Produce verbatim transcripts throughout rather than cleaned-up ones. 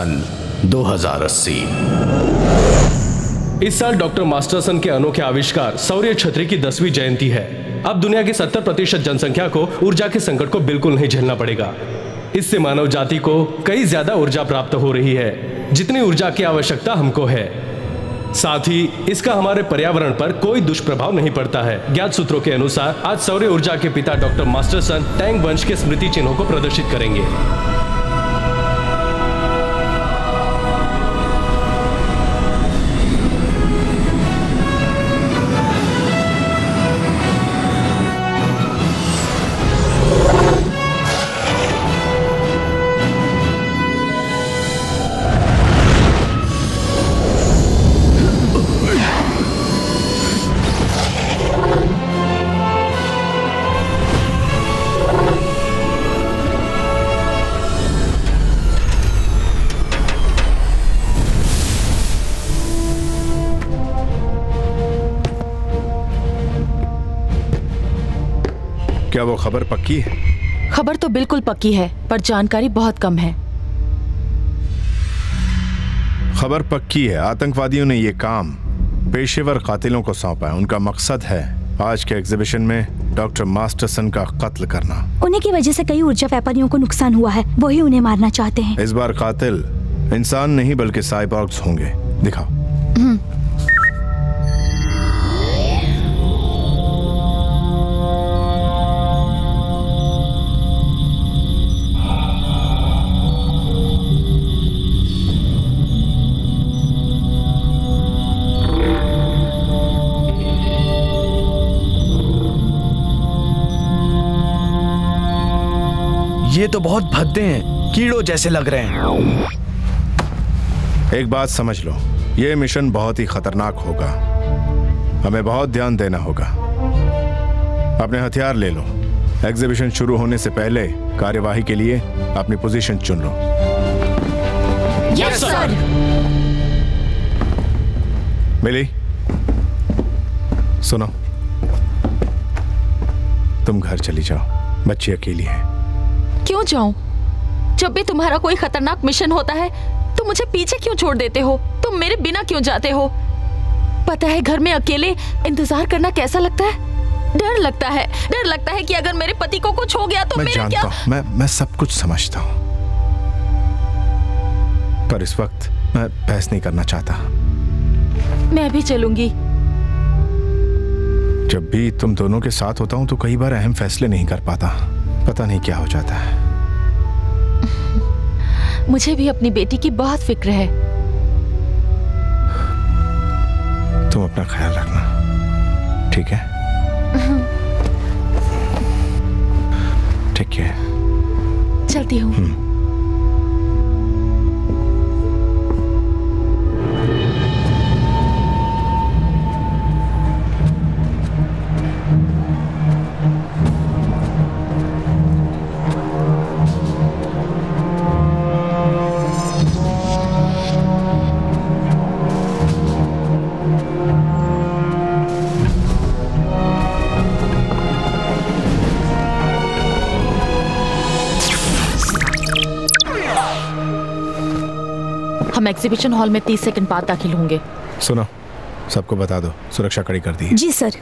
सन दो हज़ार अस्सी। इस साल डॉक्टर मास्टरसन के अनोखे आविष्कार सौर्य छतरी की दसवीं जयंती है। अब दुनिया की सत्तर प्रतिशत जनसंख्या को ऊर्जा के संकट को बिल्कुल नहीं झेलना पड़ेगा। इससे मानव जाति को कई ज्यादा ऊर्जा प्राप्त हो रही है, जितनी ऊर्जा की आवश्यकता हमको है। साथ ही इसका हमारे पर्यावरण पर कोई दुष्प्रभाव नहीं पड़ता है। ज्ञात सूत्रों के अनुसार आज सौर्य ऊर्जा के पिता डॉक्टर मास्टरसन टैंग वंश के स्मृति चिन्हों को प्रदर्शित करेंगे। क्या वो खबर पक्की है? खबर तो बिल्कुल पक्की है, पर जानकारी बहुत कम है। खबर पक्की है। आतंकवादियों ने ये काम पेशेवर कातिलों को सौंपा है। उनका मकसद है आज के एग्जीबिशन में डॉक्टर मास्टरसन का कत्ल करना। उन्हीं की वजह से कई ऊर्जा व्यापारियों को नुकसान हुआ है, वही उन्हें मारना चाहते हैं। इस बार कातिल इंसान नहीं बल्कि साइबॉर्ग्स होंगे। दिखाओ। ये तो बहुत भद्दे हैं, कीड़ों जैसे लग रहे हैं। एक बात समझ लो, ये मिशन बहुत ही खतरनाक होगा। हमें बहुत ध्यान देना होगा। अपने हथियार ले लो। एग्जीबिशन शुरू होने से पहले कार्यवाही के लिए अपनी पोजीशन चुन लो। Yes sir. मिली, सुनो, तुम घर चली जाओ। बच्ची अकेली है। क्यों जाऊं? जब भी तुम्हारा कोई खतरनाक मिशन होता है तो मुझे पीछे क्यों छोड़ देते हो? तुम मेरे बिना क्यों जाते हो? पता है घर में अकेले इंतजार करना कैसा लगता है? डर लगता है, डर लगता है कि अगर मेरे पति को कुछ हो गया तो मैं मेरा जानता क्या? हूं, मैं मैं सब कुछ समझता हूं, पर इस वक्त मैं बहस नहीं करना चाहता। मैं भी चलूंगी। जब भी तुम दोनों के साथ होता हूं तो कई बार अहम फैसले नहीं कर पाता। पता नहीं क्या हो जाता है। मुझे भी अपनी बेटी की बहुत फिक्र है। तुम अपना ख्याल रखना, ठीक है? ठीक है, चलती हूँ। हम एग्जीबिशन हॉल में तीस सेकंड बाद दाखिल होंगे। सुनो, सबको बता दो, सुरक्षा कड़ी कर दी है। जी सर।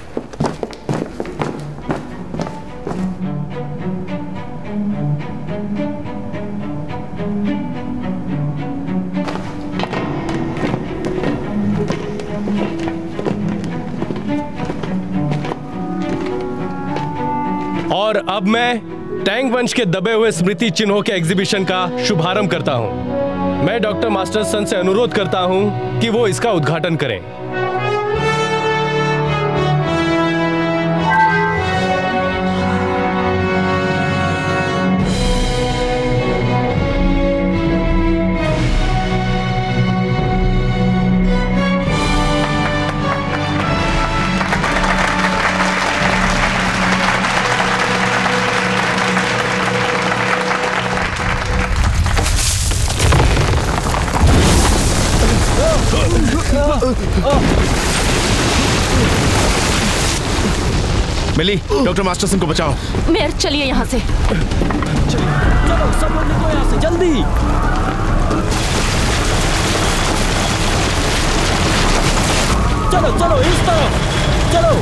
और अब मैं टैंग वंश के दबे हुए स्मृति चिन्हों के एग्जीबिशन का शुभारंभ करता हूं। मैं डॉक्टर मास्टरसन से अनुरोध करता हूं कि वो इसका उद्घाटन करें। मिली, डॉक्टर मास्टरसन को बचाओ। मेयर चलिए यहाँ से। चलो सब लोग निकलो यहाँ से जल्दी। चलो चलो इस तरफ चलो।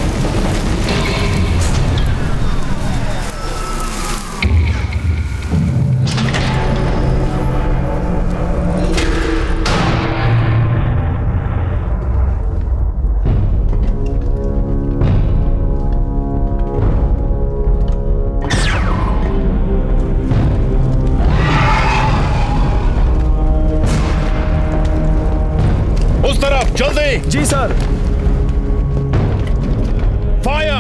उस तरफ जल्दी। जी सर। फायर।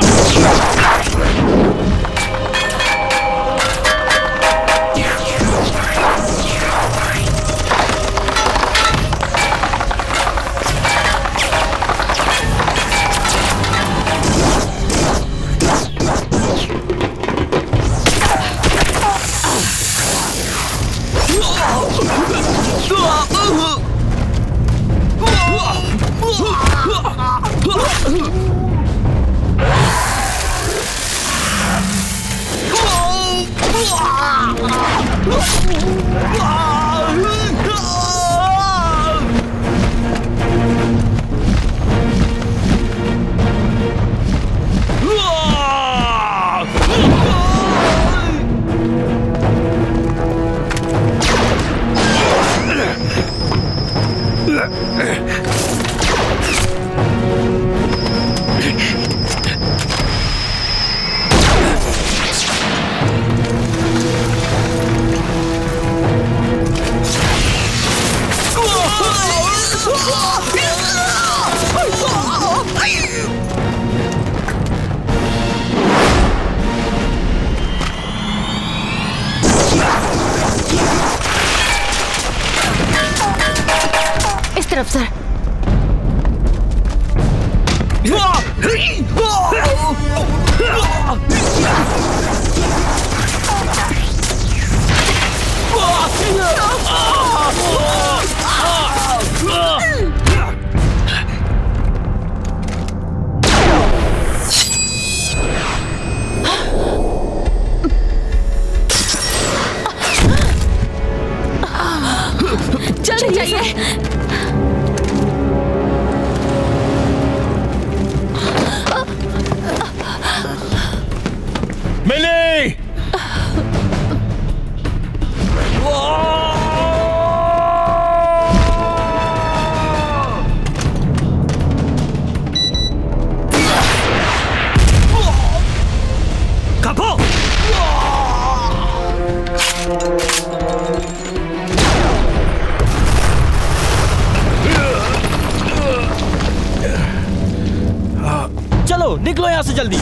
इस तरफ सर। जल्दी जाइए। मिली। कपो। चलो निकलो यहां से जल्दी।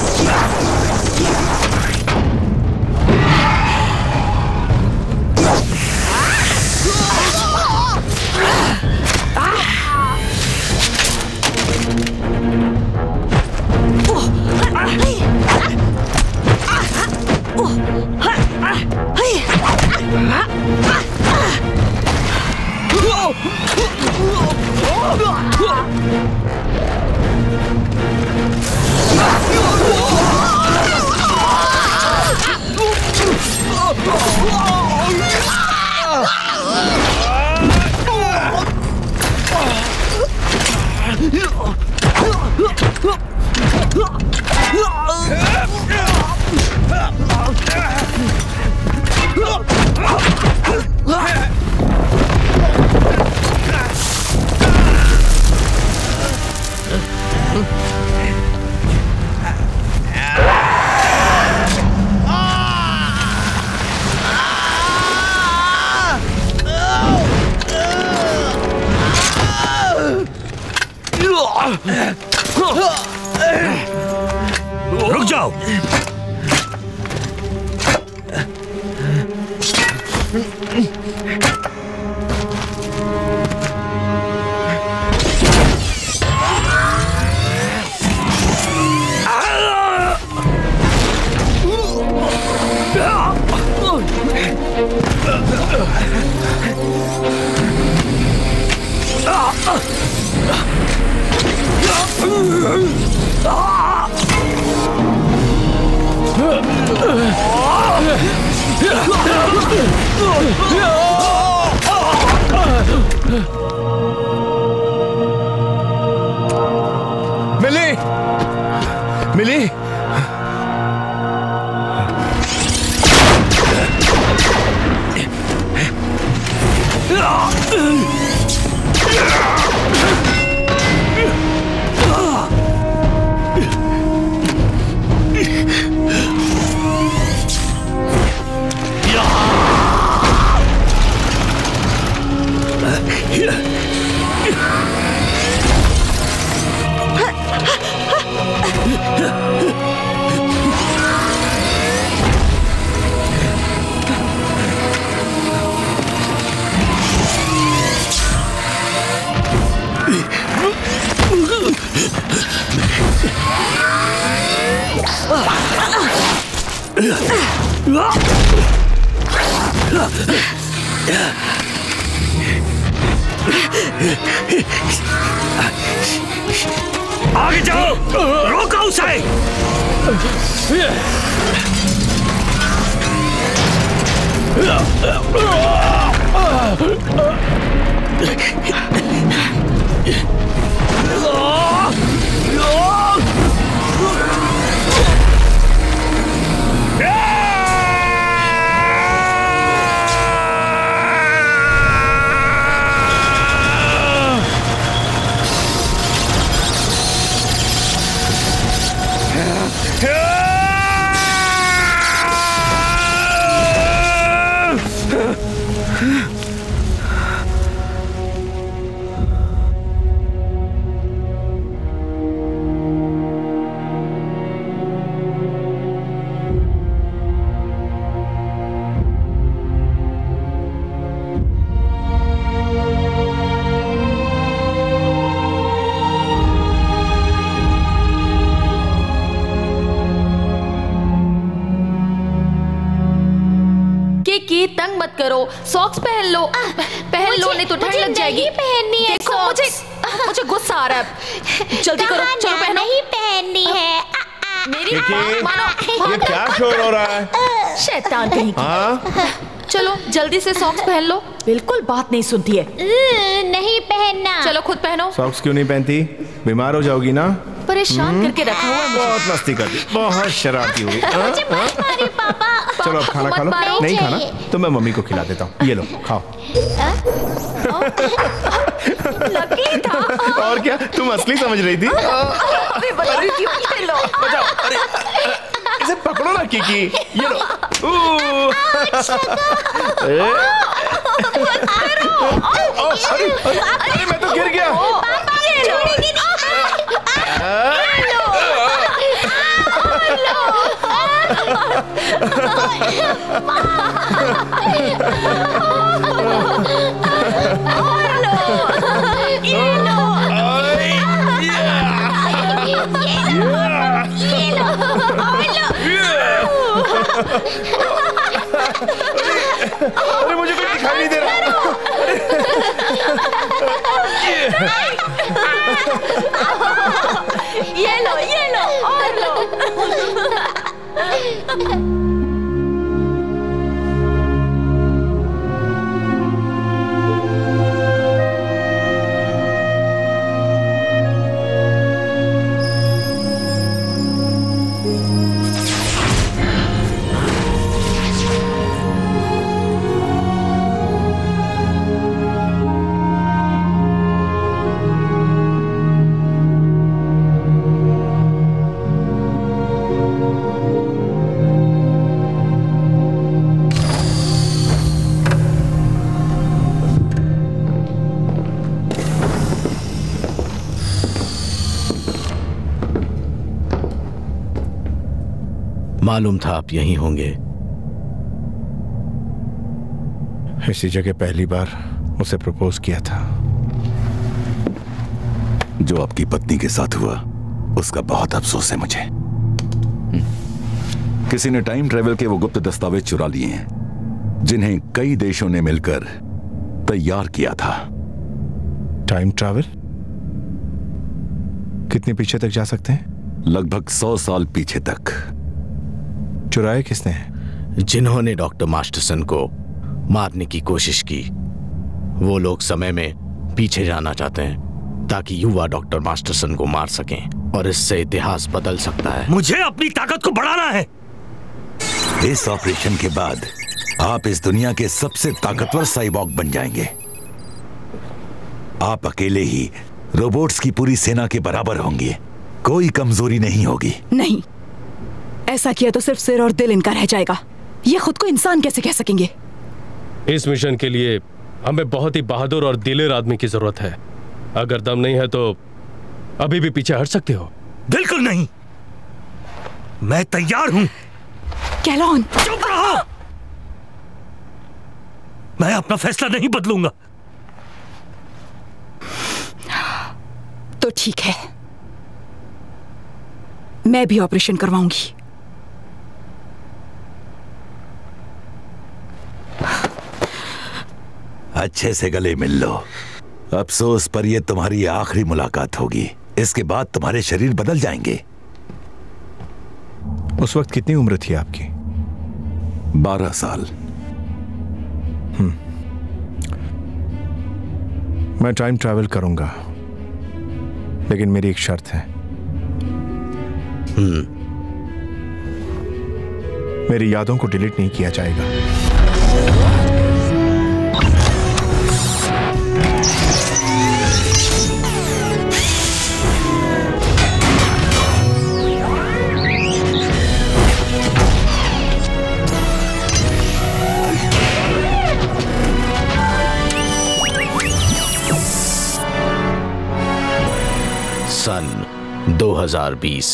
रुक जाओ। मिली, मिली। आगे जाओ, रोको उसे। तंग मत करो, सॉक्स पहन लो। पहन लो, नहीं तो ठंड लग जाएगी। पहननी है। देखो मुझे मुझे गुस्सा आ रहा है। जल्दी करो, चलो पहनो। नहीं पहननी है। मेरी बात मानो। ये क्या शोर हो रहा है? शैतान कहीं की। चलो जल्दी से सॉक्स पहन लो। बिल्कुल बात नहीं सुनती है। नहीं पहनना। चलो खुद पहनो। सॉक्स क्यों नहीं पहनती? बीमार हो जाओगी ना। परेशान करके रखा हुआ है। बहुत मस्ती करती, बहुत शरारती हुई। पापा चलो अब खाना खा लो। नहीं, नहीं खाना चाहिए। तो मैं मम्मी को खिला देता हूँ। ये लो खाओ। लकी था। और क्या, तुम असली समझ रही थी? अरे बचाओ, क्यों? ये लो। बचाओ, अरे इसे पकड़ो ना किकी। ये लो। अरे अरे मैं तो गिर गया। अरे मुझे कुछ दिखाई नहीं दे रहा। ये लो, ये लो, और लो। मालूम था आप यहीं होंगे। इसी जगह पहली बार उसे प्रपोज किया था। जो आपकी पत्नी के साथ हुआ उसका बहुत अफसोस है मुझे। किसी ने टाइम ट्रेवल के वो गुप्त दस्तावेज चुरा लिए हैं जिन्हें कई देशों ने मिलकर तैयार किया था। Time travel? कितने पीछे तक जा सकते हैं? लगभग सौ साल पीछे तक। चुराए किसने? जिन्होंने डॉक्टर मास्टरसन को मारने की कोशिश की। वो लोग समय में पीछे जाना चाहते हैं। ताकि युवा डॉक्टर मास्टरसन को मार सकें और इससे इतिहास बदल सकता है। मुझे अपनी ताकत को बढ़ाना है। इस ऑपरेशन के बाद आप इस दुनिया के सबसे ताकतवर साइबॉर्ग बन जाएंगे। आप अकेले ही रोबोट्स की पूरी सेना के बराबर होंगे। कोई कमजोरी नहीं होगी। नहीं, ऐसा किया तो सिर्फ सिर और दिल इनका रह जाएगा। ये खुद को इंसान कैसे कह सकेंगे? इस मिशन के लिए हमें बहुत ही बहादुर और दिलेर आदमी की जरूरत है। अगर दम नहीं है तो अभी भी पीछे हट सकते हो। बिल्कुल नहीं, मैं तैयार हूं। कैलॉन, चुप रहो। मैं अपना फैसला नहीं बदलूंगा। तो ठीक है, मैं भी ऑपरेशन करवाऊंगी। अच्छे से गले मिल लो। अफसोस पर यह तुम्हारी आखिरी मुलाकात होगी। इसके बाद तुम्हारे शरीर बदल जाएंगे। उस वक्त कितनी उम्र थी आपकी? बारह साल। हम्म। मैं टाइम ट्रैवल करूंगा, लेकिन मेरी एक शर्त है। हम्म। मेरी यादों को डिलीट नहीं किया जाएगा। सन दो हज़ार बीस।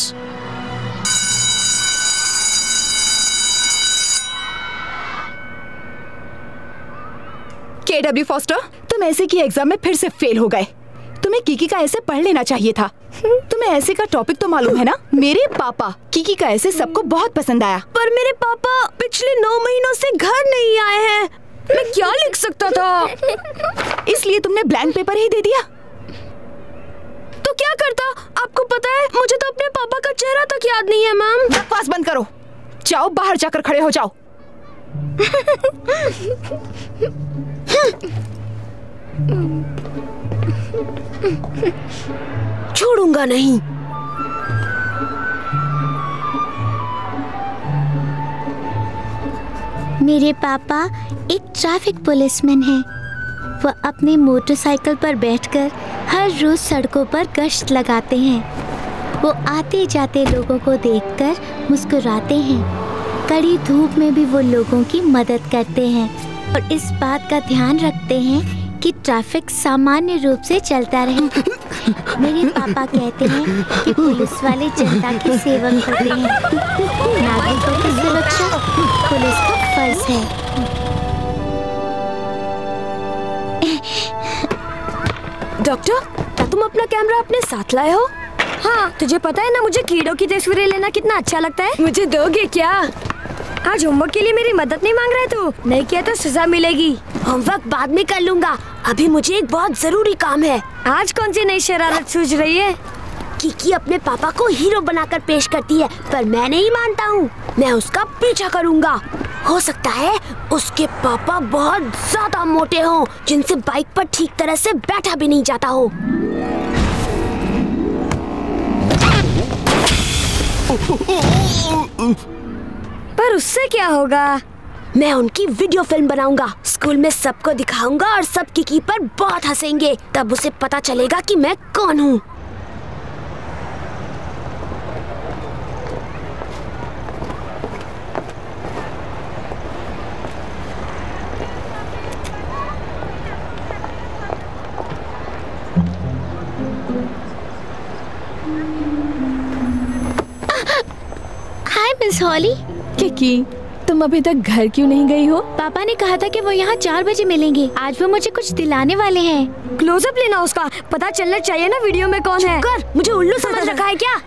के डब्ल्यू फॉस्टर, तुम ऐसे की एग्जाम में फिर से फेल हो गए। तुम्हें कीकी का ऐसे पढ़ लेना चाहिए था। तुम्हें ऐसे का टॉपिक तो मालूम है ना? मेरे पापा कीकी का ऐसे सबको बहुत पसंद आया, पर मेरे पापा पिछले नौ महीनों से घर नहीं आए हैं। मैं क्या लिख सकता था? इसलिए तुमने ब्लैंक पेपर ही दे दिया। तो क्या करता? आपको पता है, मुझे तो अपने पापा का चेहरा तक याद नहीं है। मैम, बकवास बंद करो। जाओ, बाहर जाकर खड़े हो जाओ। छोड़ूंगा नहीं। मेरे पापा एक ट्रैफिक पुलिसमैन हैं। वो अपने मोटरसाइकिल पर बैठकर हर रोज सड़कों पर गश्त लगाते हैं। वो आते जाते लोगों को देखकर मुस्कुराते हैं। कड़ी धूप में भी वो लोगों की मदद करते हैं और इस बात का ध्यान रखते हैं कि ट्रैफिक सामान्य रूप से चलता रहे। मेरे पापा कहते हैं कि पुलिस वाले जनता की सेवा करते हैं। नागरिकों की सुरक्षा पुलिस का फर्ज है। डॉक्टर, क्या तुम अपना कैमरा अपने साथ लाए हो? हाँ, तुझे पता है ना मुझे कीड़ों की तस्वीरें लेना कितना अच्छा लगता है। मुझे दोगे क्या? आज होमवर्क के लिए मेरी मदद नहीं मांग रहे तू? नहीं किया तो सजा मिलेगी। होमवर्क बाद में कर लूंगा, अभी मुझे एक बहुत जरूरी काम है। आज कौन सी नई शरारत सूझ रही है? कीकी अपने पापा को हीरो बनाकर पेश करती है, पर मैं नहीं मानता हूँ। मैं उसका पीछा करूँगा। हो सकता है उसके पापा बहुत ज्यादा मोटे हों, जिनसे बाइक पर ठीक तरह से बैठा भी नहीं जाता हो। पर उससे क्या होगा? मैं उनकी वीडियो फिल्म बनाऊंगा, स्कूल में सबको दिखाऊंगा और सब कीकी पर बहुत हंसेंगे। तब उसे पता चलेगा कि मैं कौन हूँ। हाय मिस हॉली। किकी, तुम अभी तक घर क्यों नहीं गई हो? पापा ने कहा था कि वो यहाँ चार बजे मिलेंगे। आज वो मुझे कुछ दिलाने वाले हैं। क्लोजअप लेना उसका, पता चलना चाहिए ना वीडियो में कौन है। कर, मुझे उल्लू समझ रखा है क्या?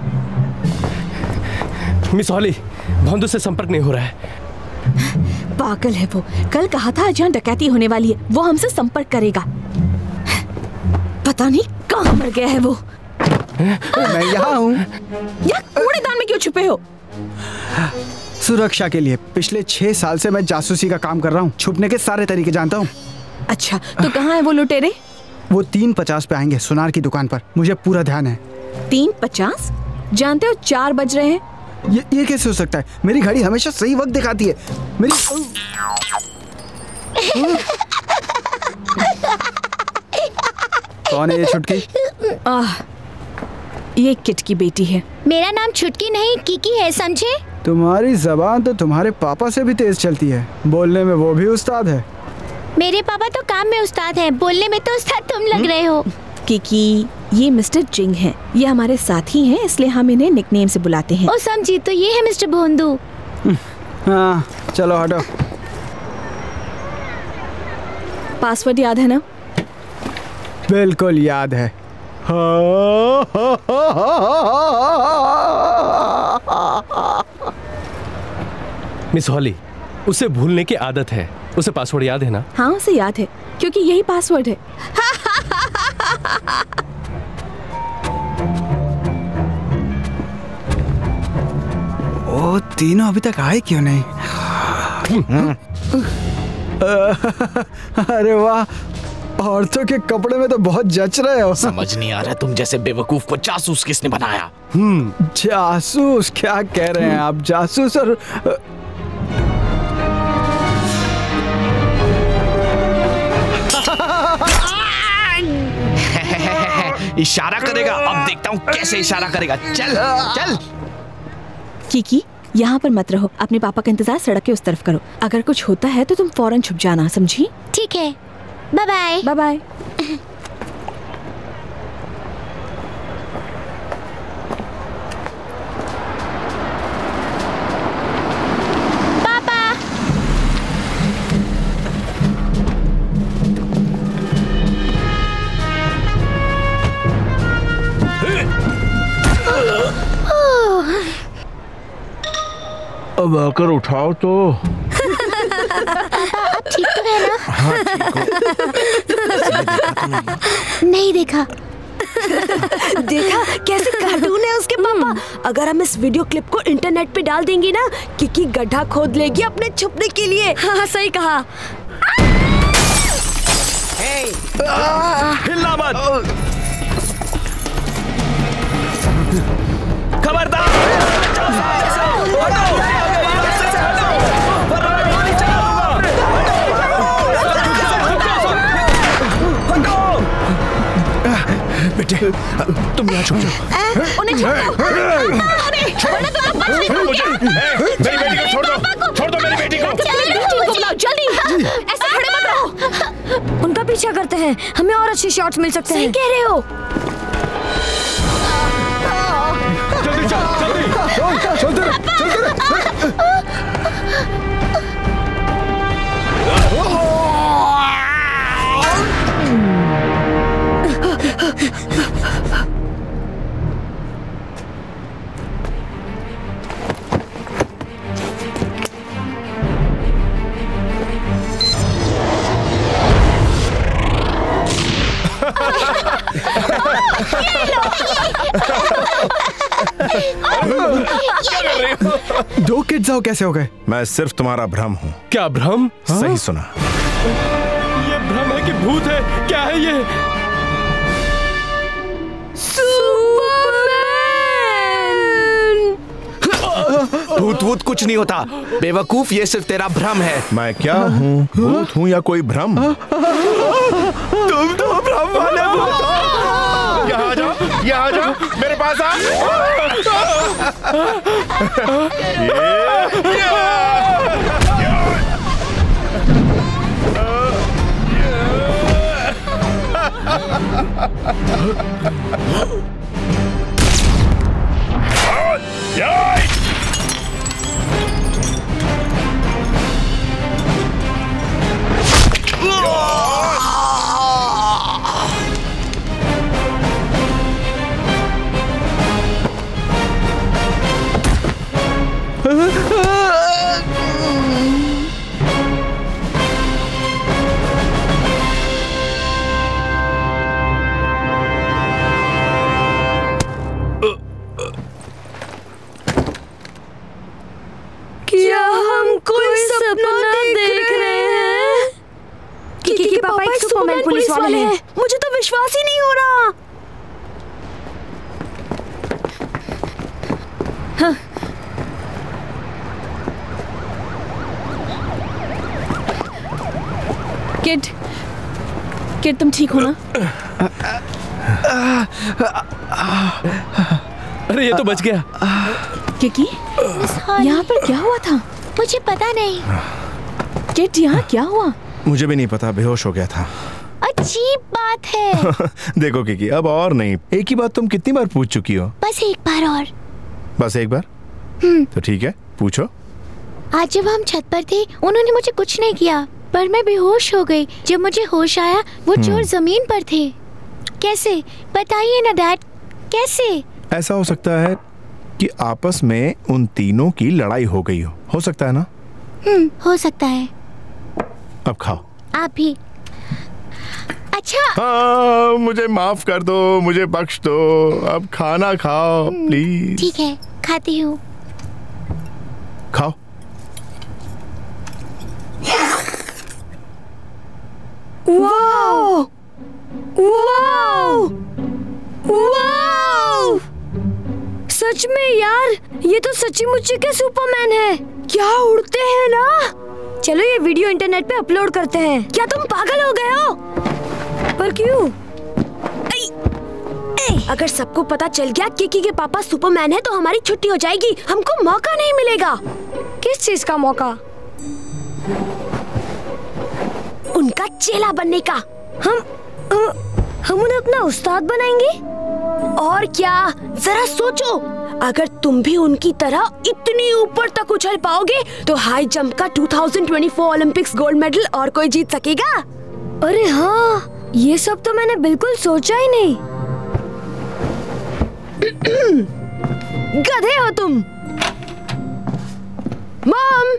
मिस हॉली, भोंदू से संपर्क नहीं हो रहा है। पागल है वो। कल कहा था आज यहाँ डकैती होने वाली है, वो हमसे संपर्क करेगा। पता नहीं कहाँ मर गया है वो। मैं यहाँ हूँ। यार, कूड़ेदान में क्यों छुपे हो? सुरक्षा के लिए। पिछले छह साल से मैं जासूसी का काम कर रहा हूँ। छुपने के सारे तरीके जानता हूँ। अच्छा, तो कहाँ है वो लुटेरे? वो तीन पचास पे आएंगे सुनार की दुकान पर, मुझे पूरा ध्यान है। तीन पचास? जानते हो चार बज रहे हैं। ये ये कैसे हो सकता है? मेरी घड़ी हमेशा सही वक्त दिखाती है। मेरी कौन है ये छुटकी? आह, ये किट की बेटी है। मेरा नाम छुटकी नहीं कीकी है, समझे? तुम्हारी जबान तो तुम्हारे पापा से भी तेज चलती है, बोलने में वो भी उस्ताद है। मेरे पापा तो काम में उस्ताद हैं, बोलने में तो उस्ताद तुम लग रहे हो। कीकी, ये मिस्टर जिंग हैं। ये हमारे साथी हैं, इसलिए हम इन्हें निकनेम से बुलाते हैं। ओ समझी, तो ये है मिस्टर भोंदू। हाँ चलो हटो। पासवर्ड याद है ना? बिल्कुल याद है। मिस हॉली, उसे भूलने की आदत है। उसे पासवर्ड याद है ना? हाँ उसे याद है, क्योंकि यही पासवर्ड है। ओ तीनों अभी तक आए क्यों नहीं? अरे वाह, औरतों के कपड़े में तो बहुत जच रहे हो। समझ नहीं आ रहा तुम जैसे बेवकूफ को जासूस किसने बनाया? हम्म जासूस? क्या कह रहे हैं आप? जासूस और इशारा करेगा, अब देखता हूँ कैसे इशारा करेगा। चल चल। कीकी, यहाँ पर मत रहो, अपने पापा का इंतजार सड़क के उस तरफ करो। अगर कुछ होता है तो तुम फौरन छुप जाना, समझी? ठीक है, बाय बाय। Bye bye. अब आकर उठाओ तो। पापा अब ठीक तो है ना? हाँ ठीक हो। नहीं देखा। देखा कैसे कार्टून है उसके पापा। अगर हम इस वीडियो क्लिप को इंटरनेट पे डाल देंगे ना, किकी गड्ढा खोद लेगी अपने छुपने के लिए। हाँ सही कहा। हिलना मत। खबरदार। बेटे तुम यहाँ छुप जाओ। उन्हें छोड़ दो। छोड़ दो आप मत छोड़ो मुझे। मेरी बेटी को छोड़ दो। छोड़ दो मेरी बेटी को। को बुलाओ जल्दी। ऐसे खड़े मत रहो। उनका पीछा करते हैं, हमें और अच्छे शॉट्स मिल सकते हैं। सही कह रहे हो। जल्दी चल, जल्दी। चलते रहे, चलते रहे। दो किड्स आओ कैसे हो गए? मैं सिर्फ तुम्हारा भ्रम हूँ। क्या भ्रम? सही सुना। ये भ्रम है कि भूत है? क्या है ये? भूत वूत कुछ नहीं होता बेवकूफ, ये सिर्फ तेरा भ्रम है। मैं क्या हूँ? भूत हूँ या कोई भ्रम? तुम तो भ्रम वाले भूत हो। यहाँ आ जाओ, यहाँ आ जाओ, मेरे पास आ। हाँ। किड, किड तुम ठीक हो ना? अरे ये तो बच गया। किकी, यहाँ पर क्या हुआ था? मुझे पता नहीं। किड, यहाँ क्या हुआ? मुझे भी नहीं पता, बेहोश हो गया था। अजीब बात है। देखो किकी, अब और नहीं। एक ही बात तुम कितनी बार पूछ चुकी हो? बस एक बार और। बस एक बार? तो ठीक है, पूछो। आज जब हम छत पर थे उन्होंने मुझे कुछ नहीं किया, पर मैं बेहोश हो गई। जब मुझे होश आया वो चोर जमीन पर थे। कैसे? बताइए ना डैड, कैसे? ऐसा हो सकता है कि आपस में उन तीनों की लड़ाई हो गई हो। हो सकता है ना? हम्म, हो सकता है। अब खाओ। आप भी। अच्छा। हाँ, मुझे माफ कर दो, मुझे बख्श दो। अब खाना खाओ प्लीज। ठीक है, खाती हूँ। खाओ। वाओ! वाओ! वाओ! सच में यार, ये तो सच्ची मुच्ची के सुपरमैन है। क्या उड़ते हैं ना। चलो ये वीडियो इंटरनेट पे अपलोड करते हैं। क्या तुम पागल हो गए हो? पर क्यों? ऐ, ऐ, अगर सबको पता चल गया किकी के पापा सुपरमैन है तो हमारी छुट्टी हो जाएगी। हमको मौका नहीं मिलेगा। किस चीज का मौका? उनका चेला बनने का। हम हम उन्हें अपना उस्ताद बनाएंगे। और क्या, जरा सोचो, अगर तुम भी उनकी तरह इतनी ऊपर तक उछल पाओगे तो हाई जंप का दो हज़ार चौबीस ओलंपिक्स गोल्ड मेडल और कोई जीत सकेगा? अरे हाँ, ये सब तो मैंने बिल्कुल सोचा ही नहीं। गधे हो तुम। मॉम,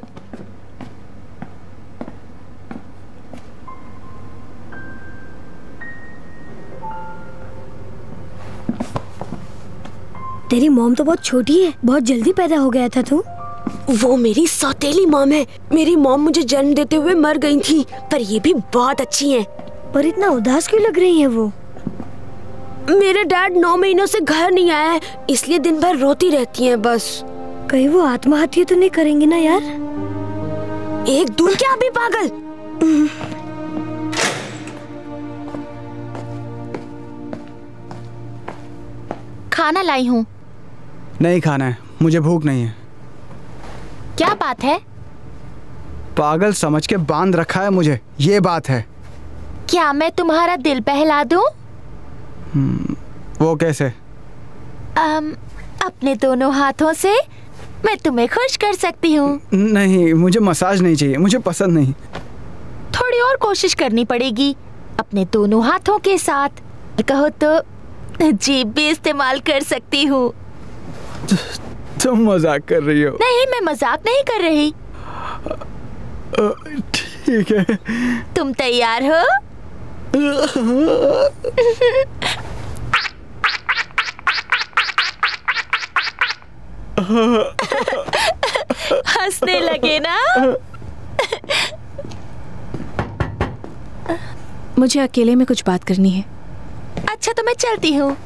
तेरी मॉम तो बहुत छोटी है, बहुत जल्दी पैदा हो गया था तू। वो मेरी सौतेली मॉम है। मेरी मॉम मुझे जन्म देते हुए मर गई थी, पर ये भी बहुत अच्छी हैं। पर इतना उदास क्यों लग रही है वो? मेरे डैड नौ महीनों से घर नहीं आया है, इसलिए दिन भर रोती रहती हैं बस। कहीं वो आत्महत्या तो नहीं करेंगे ना यार? एक दूर क्या अभी पागल। खाना लाई हूँ। नहीं खाना है, मुझे भूख नहीं है। क्या बात है? पागल समझ के बांध रखा है मुझे, ये बात है। क्या मैं तुम्हारा दिल बहला दूं? वो कैसे? अम, अपने दोनों हाथों से मैं तुम्हें खुश कर सकती हूँ। नहीं, मुझे मसाज नहीं चाहिए, मुझे पसंद नहीं। थोड़ी और कोशिश करनी पड़ेगी। अपने दोनों हाथों के साथ कहो तो जीभ भी इस्तेमाल कर सकती हूँ। तुम मजाक कर रही हो? नहीं, मैं मजाक नहीं कर रही। ठीक है। तुम तैयार हो? हंसने लगे ना? मुझे अकेले में कुछ बात करनी है। अच्छा तो मैं चलती हूँ।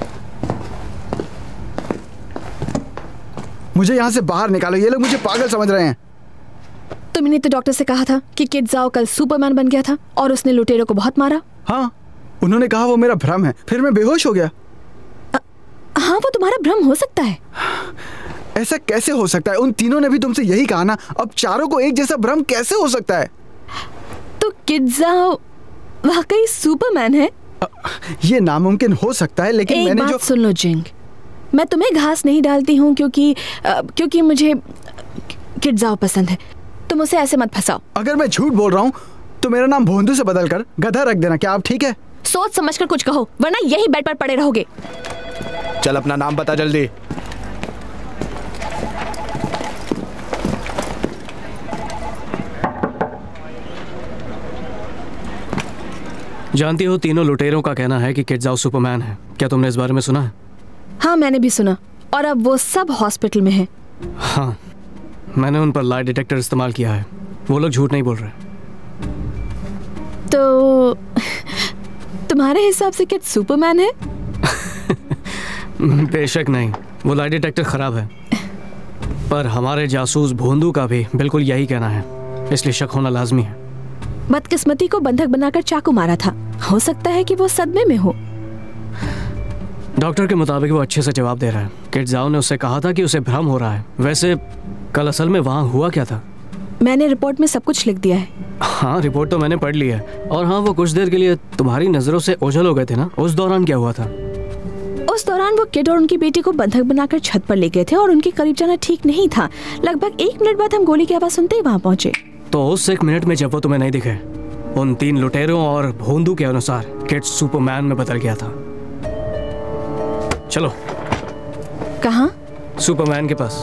मुझे यहाँ से बाहर निकालो, ये लोग मुझे पागल समझ रहे हैं। तुमने तो डॉक्टर से कहा था कि किड जाओ कल सुपरमैन बन गया था और उसने लुटेरों को बहुत मारा। हाँ, उन्होंने कहा वो मेरा भ्रम है, फिर मैं बेहोश हो गया। आ, हाँ, वो तुम्हारा भ्रम हो सकता है। ऐसा कैसे हो सकता है? उन तीनों ने भी तुमसे यही कहा ना। अब चारों को एक जैसा भ्रम कैसे हो सकता है? तो किड जाओ वाकई सुपरमैन है? आ, ये नामुमकिन हो सकता है, लेकिन एक मैंने बात जो सुन लो जिंग, मैं तुम्हें घास नहीं डालती हूँ क्योंकि आ, क्योंकि मुझे किड जाओ पसंद है। तुम उसे ऐसे मत फंसाओ। अगर मैं झूठ बोल रहा हूँ तो मेरा नाम भोंदू से बदलकर गधा रख देना। क्या आप ठीक है? सोच समझकर कुछ कहो, वरना यही बेड पर पड़े रहोगे। चल अपना नाम बता जल्दी। जानती हो, तीनों लुटेरों का कहना है कि किड जाओ सुपरमैन है। क्या तुमने इस बारे में सुना है? हाँ, मैंने भी सुना, और अब वो सब हॉस्पिटल में हैं। हाँ, मैंने उन पर लाई डिटेक्टर इस्तेमाल किया है। वो लोग झूठ नहीं बोल रहे। तो तुम्हारे हिसाब से किड सुपरमैन है? बेशक नहीं, वो लाई डिटेक्टर खराब है। पर हमारे जासूस भोंदू का भी बिल्कुल यही कहना है, इसलिए शक होना लाजमी है। बदकिस्मती को बंधक बनाकर चाकू मारा था, हो सकता है कि वो सदमे में हो। डॉक्टर के मुताबिक वो अच्छे से जवाब दे रहा है। किड जाओ ने उससे कहा था कि उसे भ्रम हो रहा है। वैसे कल असल में वहाँ हुआ क्या था? मैंने रिपोर्ट में सब कुछ लिख दिया है। हाँ, रिपोर्ट तो मैंने पढ़ ली है। और हाँ, वो कुछ देर के लिए तुम्हारी नजरों से ओझल हो गए थे ना, उस दौरान क्या हुआ था? उस दौरान वो किड और उनकी बेटी को बंधक बनाकर छत पर ले गए थे और उनके करीब जाना ठीक नहीं था। लगभग एक मिनट बाद हम गोली की आवाज सुनते ही वहाँ पहुँचे। तो उस एक मिनट में जब वो तुम्हें नहीं दिखे, उन तीन लुटेरों और भोंदू के अनुसार किड सुपरमैन में बदल गया था। चलो। कहाँ? सुपरमैन के पास।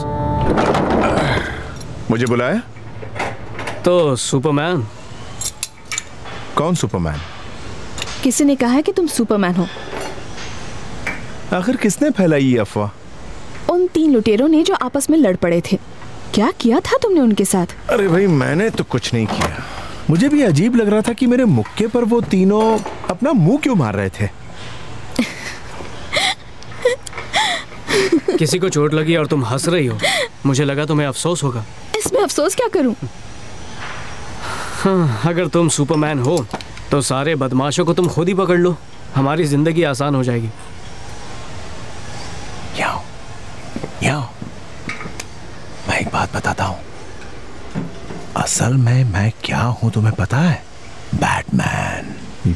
मुझे बुलाया? तो सुपरमैन। कौन सुपरमैन? किसी ने कहा है कि तुम सुपरमैन हो। आखिर किसने फैलाई ये अफवाह? उन तीन लुटेरों ने जो आपस में लड़ पड़े थे। क्या किया था तुमने उनके साथ? अरे भाई, मैंने तो कुछ नहीं किया। मुझे भी अजीब लग रहा था कि मेरे मुक्के पर वो तीनों अपना मुंह क्यों मार रहे थे। किसी को चोट लगी और तुम हंस रही हो, मुझे लगा तुम्हें अफसोस होगा। इसमें अफसोस क्या करूं? हाँ, अगर तुम सुपरमैन हो तो सारे बदमाशों को तुम खुद ही पकड़ लो, हमारी जिंदगी आसान हो जाएगी। याओ, याओ, मैं एक बात बताता हूँ। असल में मैं क्या हूँ तुम्हें पता है? बैटमैन।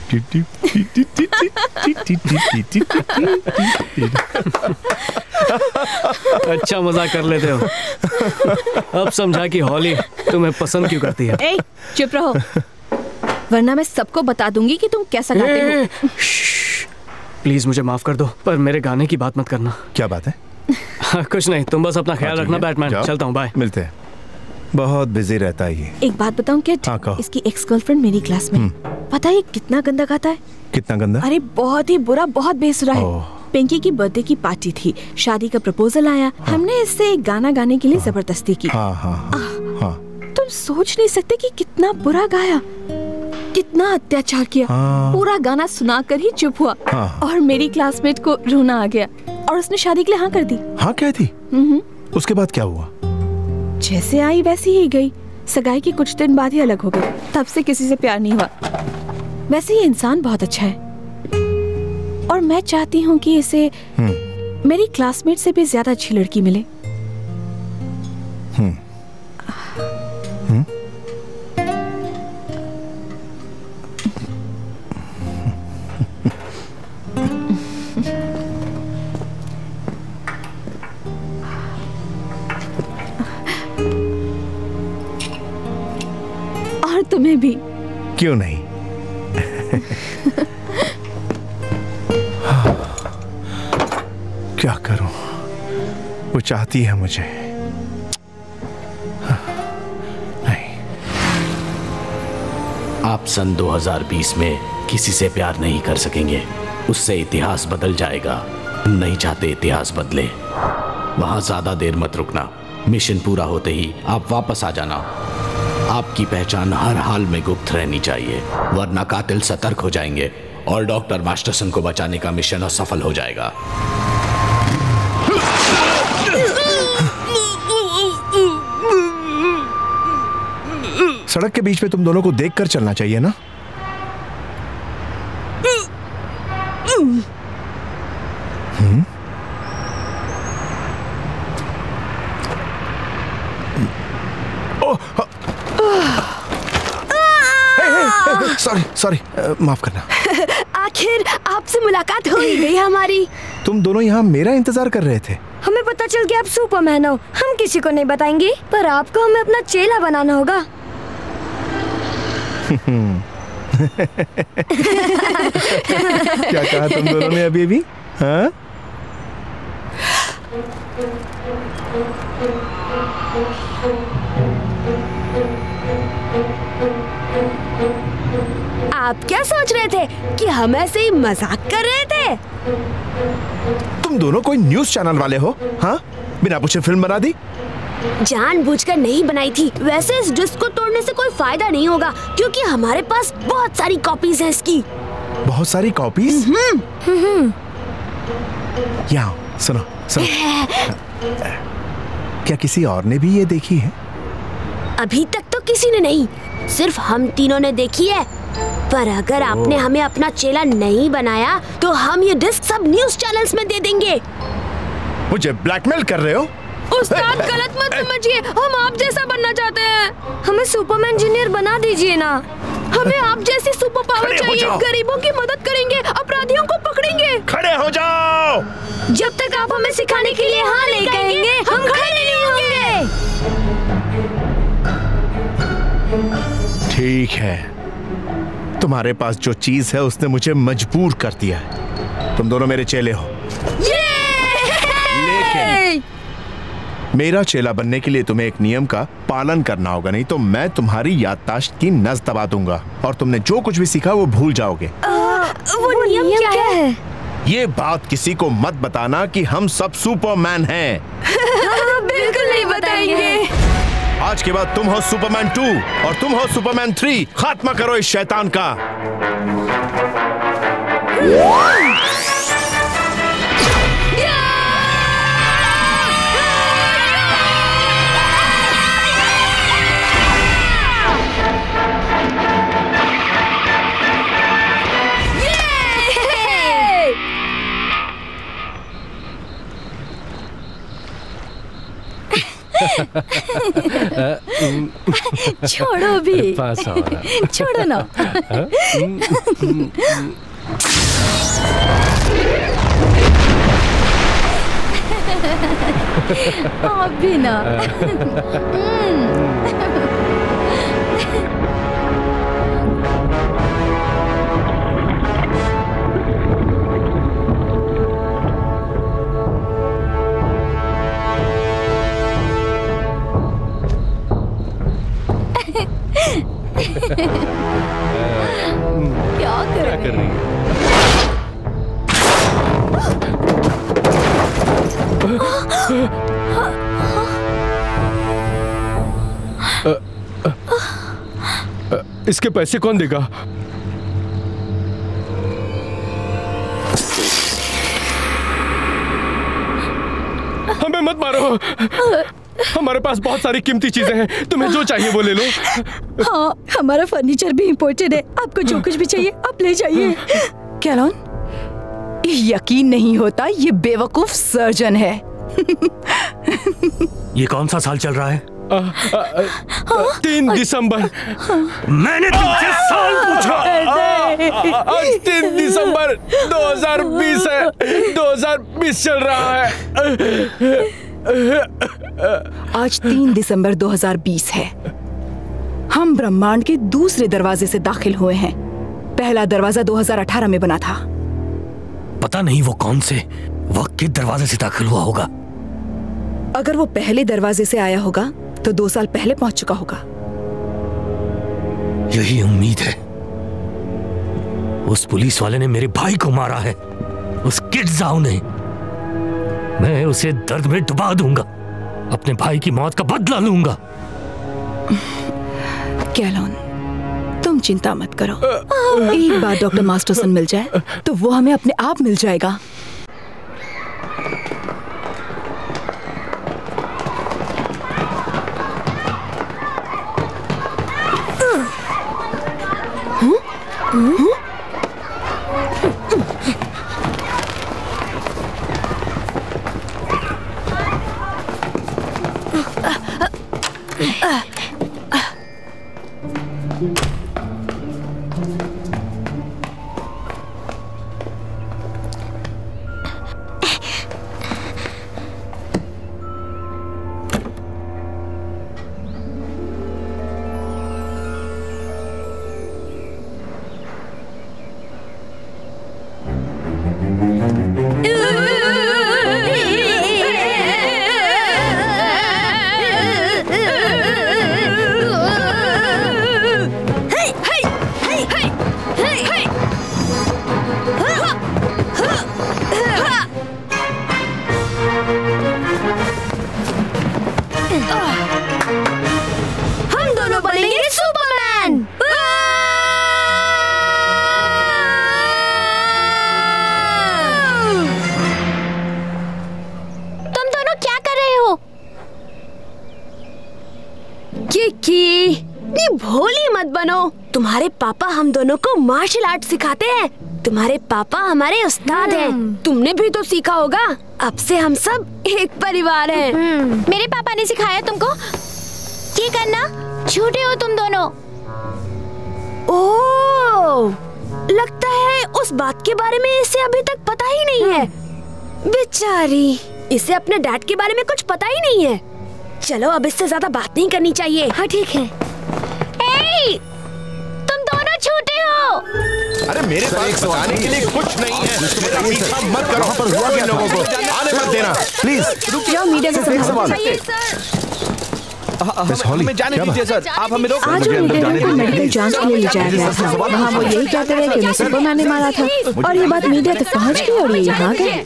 अच्छा मजाक कर लेते हो। अब समझा कि हॉली तुम्हें पसंद क्यों करती है। ए, चुप रहो, वरना मैं सबको बता दूंगी कि तुम कैसा गाते हो। प्लीज मुझे माफ कर दो, पर मेरे गाने की बात मत करना। क्या बात है? कुछ नहीं, तुम बस अपना ख्याल रखना बैटमैन। चलता हूँ, बाय। मिलते हैं। बहुत बिजी रहता है ये। एक बात बताऊं किड? हाँ, कहो। इसकी एक्स गर्लफ्रेंड मेरी क्लास में। पता है कितना गंदा गाता है? कितना गंदा? अरे बहुत ही बुरा, बहुत बेसुरा है। पिंकी की बर्थडे की पार्टी थी, शादी का प्रपोजल आया। हाँ। हमने इससे एक गाना गाने के लिए हाँ। जबरदस्ती की। हाँ, हाँ, हाँ, हाँ। तुम सोच नहीं सकते कि कितना बुरा गाया, कितना अत्याचार किया। हाँ। पूरा गाना सुनाकर ही चुप हुआ। हाँ। और मेरी क्लासमेट को रोना आ गया और उसने शादी के लिए हाँ कर दी। हाँ कह दी? उसके बाद क्या हुआ? जैसे आई वैसी ही गई। सगाई के कुछ दिन बाद ही अलग हो गए। तब से किसी से प्यार नहीं हुआ। वैसे ये इंसान बहुत अच्छा है और मैं चाहती हूँ कि इसे मेरी क्लासमेट से भी ज्यादा अच्छी लड़की मिले। हम्म। हम्म? और तुम्हें भी। क्यों नहीं? क्या करूं? वो चाहती है मुझे। नहीं। आप सन दो हज़ार बीस में किसी से प्यार नहीं कर सकेंगे, उससे इतिहास बदल जाएगा। नहीं चाहते इतिहास बदले। वहां ज्यादा देर मत रुकना। मिशन पूरा होते ही आप वापस आ जाना। आपकी पहचान हर हाल में गुप्त रहनी चाहिए, वरना कातिल सतर्क हो जाएंगे और डॉक्टर मास्टरसन को बचाने का मिशन असफल हो जाएगा। सड़क के बीच में तुम दोनों को देखकर चलना चाहिए ना? हम्म? सॉरी सॉरी, माफ करना। आखिर आपसे मुलाकात हो ही गई हमारी। तुम दोनों यहाँ मेरा इंतजार कर रहे थे। हमें पता चल गया आप सुपरमैन हो। हम किसी को नहीं बताएंगे, पर आपको हमें अपना चेला बनाना होगा। क्या कहा तुम दोनों ने अभी अभी? हाँ? आप क्या सोच रहे थे कि हम ऐसे ही मजाक कर रहे थे? तुम दोनों कोई न्यूज़ चैनल वाले हो? हाँ? बिना पूछे फिल्म बना दी? जानबूझकर नहीं बनाई थी। वैसे इस डिस्क को तोड़ने से कोई फायदा नहीं होगा, क्योंकि हमारे पास बहुत सारी कॉपीज हैं इसकी। बहुत सारी कॉपीज? यहाँ सुनो सुनो। क्या किसी और ने भी ये देखी है? अभी तक तो किसी ने नहीं, सिर्फ हम तीनों ने देखी है। पर अगर आपने हमें अपना चेला नहीं बनाया तो हम ये डिस्क सब न्यूज़ चैनल्स में दे देंगे। मुझे ब्लैकमेल कर रहे हो? उस्ताद गलत मत समझिए, हम आप जैसा बनना चाहते हैं। हमें सुपरमैन जूनियर बना दीजिए ना। हमें आप जैसी सुपर पावर चाहिए। गरीबों की मदद करेंगे, अपराधियों को पकड़ेंगे। खड़े हो जाओ। जब तक आप हमें सिखाने के लिए हाँ नहीं कहेंगे, हम खड़े नहीं होंगे। ठीक है, तुम्हारे पास जो चीज है उसने मुझे मजबूर कर दिया है। तुम दोनों मेरे चेले हो। लेकिन मेरा चेला बनने के लिए तुम्हें एक नियम का पालन करना होगा, नहीं तो मैं तुम्हारी याददाश्त की नस दबा दूंगा और तुमने जो कुछ भी सीखा वो भूल जाओगे। आ, वो, वो नियम, नियम क्या, क्या है? ये बात किसी को मत बताना कि हम सब सुपरमैन हैं। बिल्कुल नहीं बताएंगे। आज के बाद तुम हो सुपरमैन टू और तुम हो सुपरमैन थ्री। खात्मा करो इस शैतान का। छोड़ो भी। पास आओ ना। छोड़ो ना। आप भी ना। क्या कर क्या कर रही है? इसके पैसे कौन देगा? हमें मत मारो, हमारे पास बहुत सारी कीमती चीजें हैं, तुम्हें जो चाहिए वो ले लो। हाँ, हमारा फर्नीचर भी इम्पोर्टेड है, आपको जो कुछ भी चाहिए आप ले जाइए। कैलोन, यकीन नहीं होता ये बेवकूफ सर्जन है। ये कौन सा साल चल रहा है? आ, आ, आ, तीन दिसंबर। मैंने तुमसे साल पूछा। आज तीन दिसंबर दो हज़ार बीस है, दो हज़ार बीस चल रहा है। आज तीन दिसंबर दो हज़ार बीस है। हम ब्रह्मांड के दूसरे दरवाजे से दाखिल हुए हैं। पहला दरवाजा दो हज़ार अठारह में बना था। पता नहीं वो कौन से वक्त के दरवाजे से दाखिल हुआ होगा। अगर वो पहले दरवाजे से आया होगा तो दो साल पहले पहुंच चुका होगा। यही उम्मीद है। उस पुलिस वाले ने मेरे भाई को मारा है, उस किड जाओ ने। मैं उसे दर्द में डुबा दूंगा, अपने भाई की मौत का बदला लूंगा। कैलोन, तुम चिंता मत करो। एक बार डॉक्टर मास्टरसन मिल जाए तो वो हमें अपने आप मिल जाएगा। भोली मत बनो। तुम्हारे पापा हम दोनों को मार्शल आर्ट सिखाते हैं। तुम्हारे पापा हमारे उस्ताद हैं। तुमने भी तो सीखा होगा। अब से हम सब एक परिवार हैं। मेरे पापा ने सिखाया तुमको ये करना। झूठे हो तुम दोनों। ओह, लगता है उस बात के बारे में इसे अभी तक पता ही नहीं है। बेचारी, इसे अपने डैड के बारे में कुछ पता ही नहीं है। चलो अब इससे ज्यादा बात नहीं करनी चाहिए। हाँ ठीक है। ए, तुम दोनों झूठे हो। अरे मेरे पास बताने के लिए कुछ नहीं है। मेरा पीछा मत करो। पर हुआ इन लोगों को आने मत देना प्लीज। रुक जाओ, मीडिया से एक सवाल। हमें जाने दीजिए सर। आप हमें रोक। आज मीडिया को मेडिकल जांच के लिए ले जाया गया था। वहाँ वो यही कहते रहे कि उन्हें सुपरमैन ने मारा था और ये बात मीडिया तक पहुँच गई और ये यहाँ गए।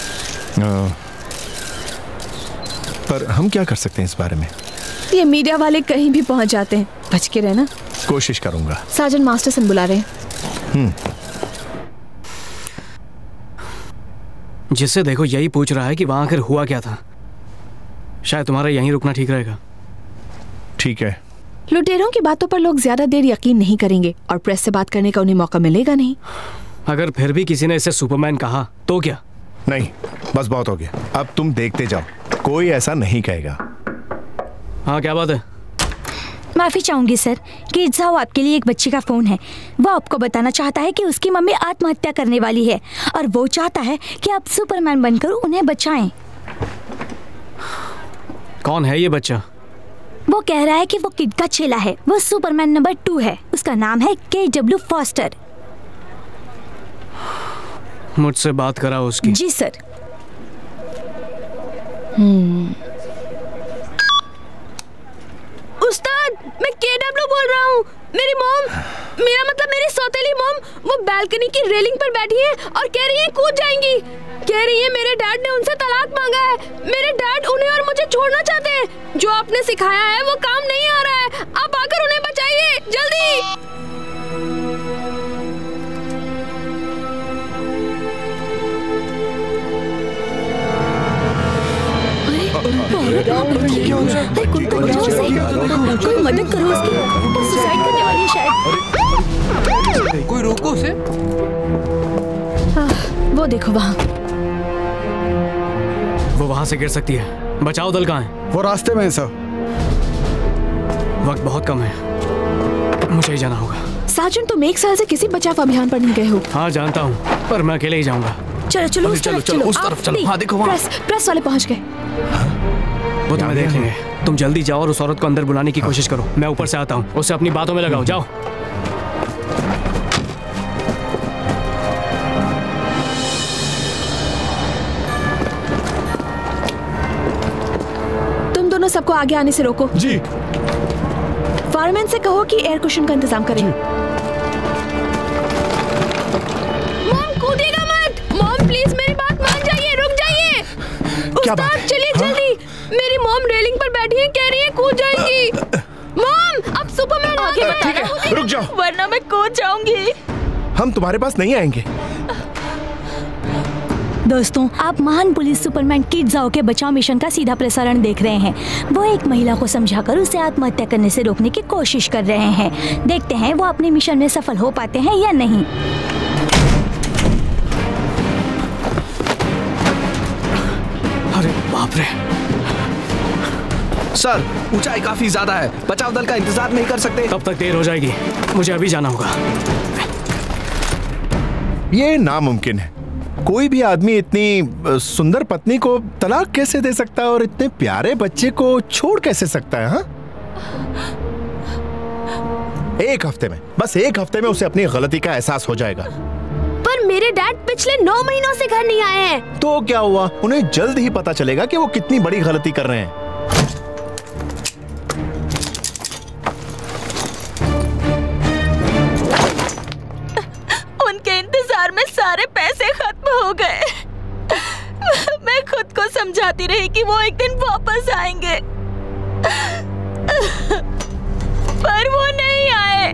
पर हम क्या कर सकते हैं इस बारे में? ये मीडिया वाले कहीं भी पहुंच जाते हैं। बच के रहना। कोशिश करूंगा। साजन मास्टरसन बुला रहे हैं। हम्म। जिससे देखो यही पूछ रहा है कि वहां आखिर हुआ क्या था। शायद तुम्हारा यहीं रुकना ठीक रहेगा। ठीक है। लुटेरों की बातों पर लोग ज्यादा देर यकीन नहीं करेंगे और प्रेस से बात करने का उन्हें मौका मिलेगा नहीं। अगर फिर भी किसी ने इसे सुपरमैन कहा तो क्या? नहीं, बस बहुत हो गया। अब तुम देखते जाओ, कोई ऐसा नहीं कहेगा। हाँ, क्या बात है? माफी चाहूंगी सर, किड ज़ाओ आपके लिए एक बच्ची का फोन है। वो आपको बताना चाहता है कि उसकी मम्मी आत्महत्या करने वाली है और वो चाहता है कि आप सुपरमैन बनकर उन्हें बचाएं। कौन है ये बच्चा? वो कह रहा है कि वो किड का चेला है। वो सुपरमैन नंबर टू है। उसका नाम है के डब्ल्यू फॉस्टर। मुझसे बात करा उसकी? जी सर। हम्म। उस्ताद, मैं के डब्ल्यू बोल रहा हूँ। मेरी मॉम, मेरा मतलब मेरी सौतेली मॉम, वो बालकनी की रेलिंग पर बैठी है और कह रही है कूद जाएंगी। कह रही है मेरे डैड ने उनसे तलाक मांगा है। मेरे डैड उन्हें और मुझे छोड़ना चाहते हैं। जो आपने सिखाया है वो काम नहीं आ रहा है। आप आकर उन्हें बचाइए जल्दी। कोई मदद करो उसकी। सुसाइड करने वाली है शायद। कोई रोको उसे। वो देखो वहाँ। वो वहां से गिर सकती है। बचाओ दल कहाँ है? वो रास्ते में है सर। वक्त बहुत कम है, मुझे ही जाना होगा। साजन, तुम एक साल से किसी बचाव अभियान पर नहीं गए हो। हाँ जानता हूँ, पर मैं अकेले ही जाऊंगा। चलो चलो उस तरफ चलो, उस तरफ चलो। हाँ देखो वहाँ। प्रेस, प्रेस वाले पहुँच गए। वो तुम्हें देख लेंगे। तुम जल्दी जाओ और उस औरत को अंदर बुलाने की कोशिश करो। मैं ऊपर से आता हूँ। उसे अपनी बातों में लगाओ। जाओ। तुम दोनों सबको आगे आने से रोको। जी। फायरमैन से कहो कि एयर कुशन का इंतजाम करें। मॉम कूदिएगा मत। मॉम प्लीज मेरी बात मान जाइए। रुक जाइए। उस्ताद चलिए जल्दी। मेरी मॉम रेलिंग पर बैठी है, कह रही है कूद जाएंगी। मॉम, अब सुपरमैन आगे बताना। रुक जाओ, वरना मैं कूद जाऊंगी। हम तुम्हारे पास नहीं आएंगे। दोस्तों, आप महान पुलिस सुपरमैन किड ज़ाओ के बचाव मिशन का सीधा प्रसारण देख रहे हैं। वो एक महिला को समझाकर उसे आत्महत्या करने से रोकने की कोशिश कर रहे हैं। देखते हैं वो अपने मिशन में सफल हो पाते हैं या नहीं। अरे बाप रे। सर, ऊंचाई काफी ज्यादा है। बचाव दल का इंतजार नहीं कर सकते। तब तक देर हो जाएगी। मुझे अभी जाना होगा। ये नामुमकिन है। कोई भी आदमी इतनी सुंदर पत्नी को तलाक कैसे दे सकता है और इतने प्यारे बच्चे को छोड़ कैसे सकता है? हाँ? एक हफ्ते में, बस एक हफ्ते में उसे अपनी गलती का एहसास हो जाएगा। पर मेरे डैड पिछले नौ महीनों से घर नहीं आए हैं। तो क्या हुआ? उन्हें जल्द ही पता चलेगा कि वो कितनी बड़ी गलती कर रहे हैं। उनके इंतजार में सारे पैसे खत्म हो गए। मैं खुद को समझाती रही कि वो एक दिन वापस आएंगे, पर वो नहीं आए।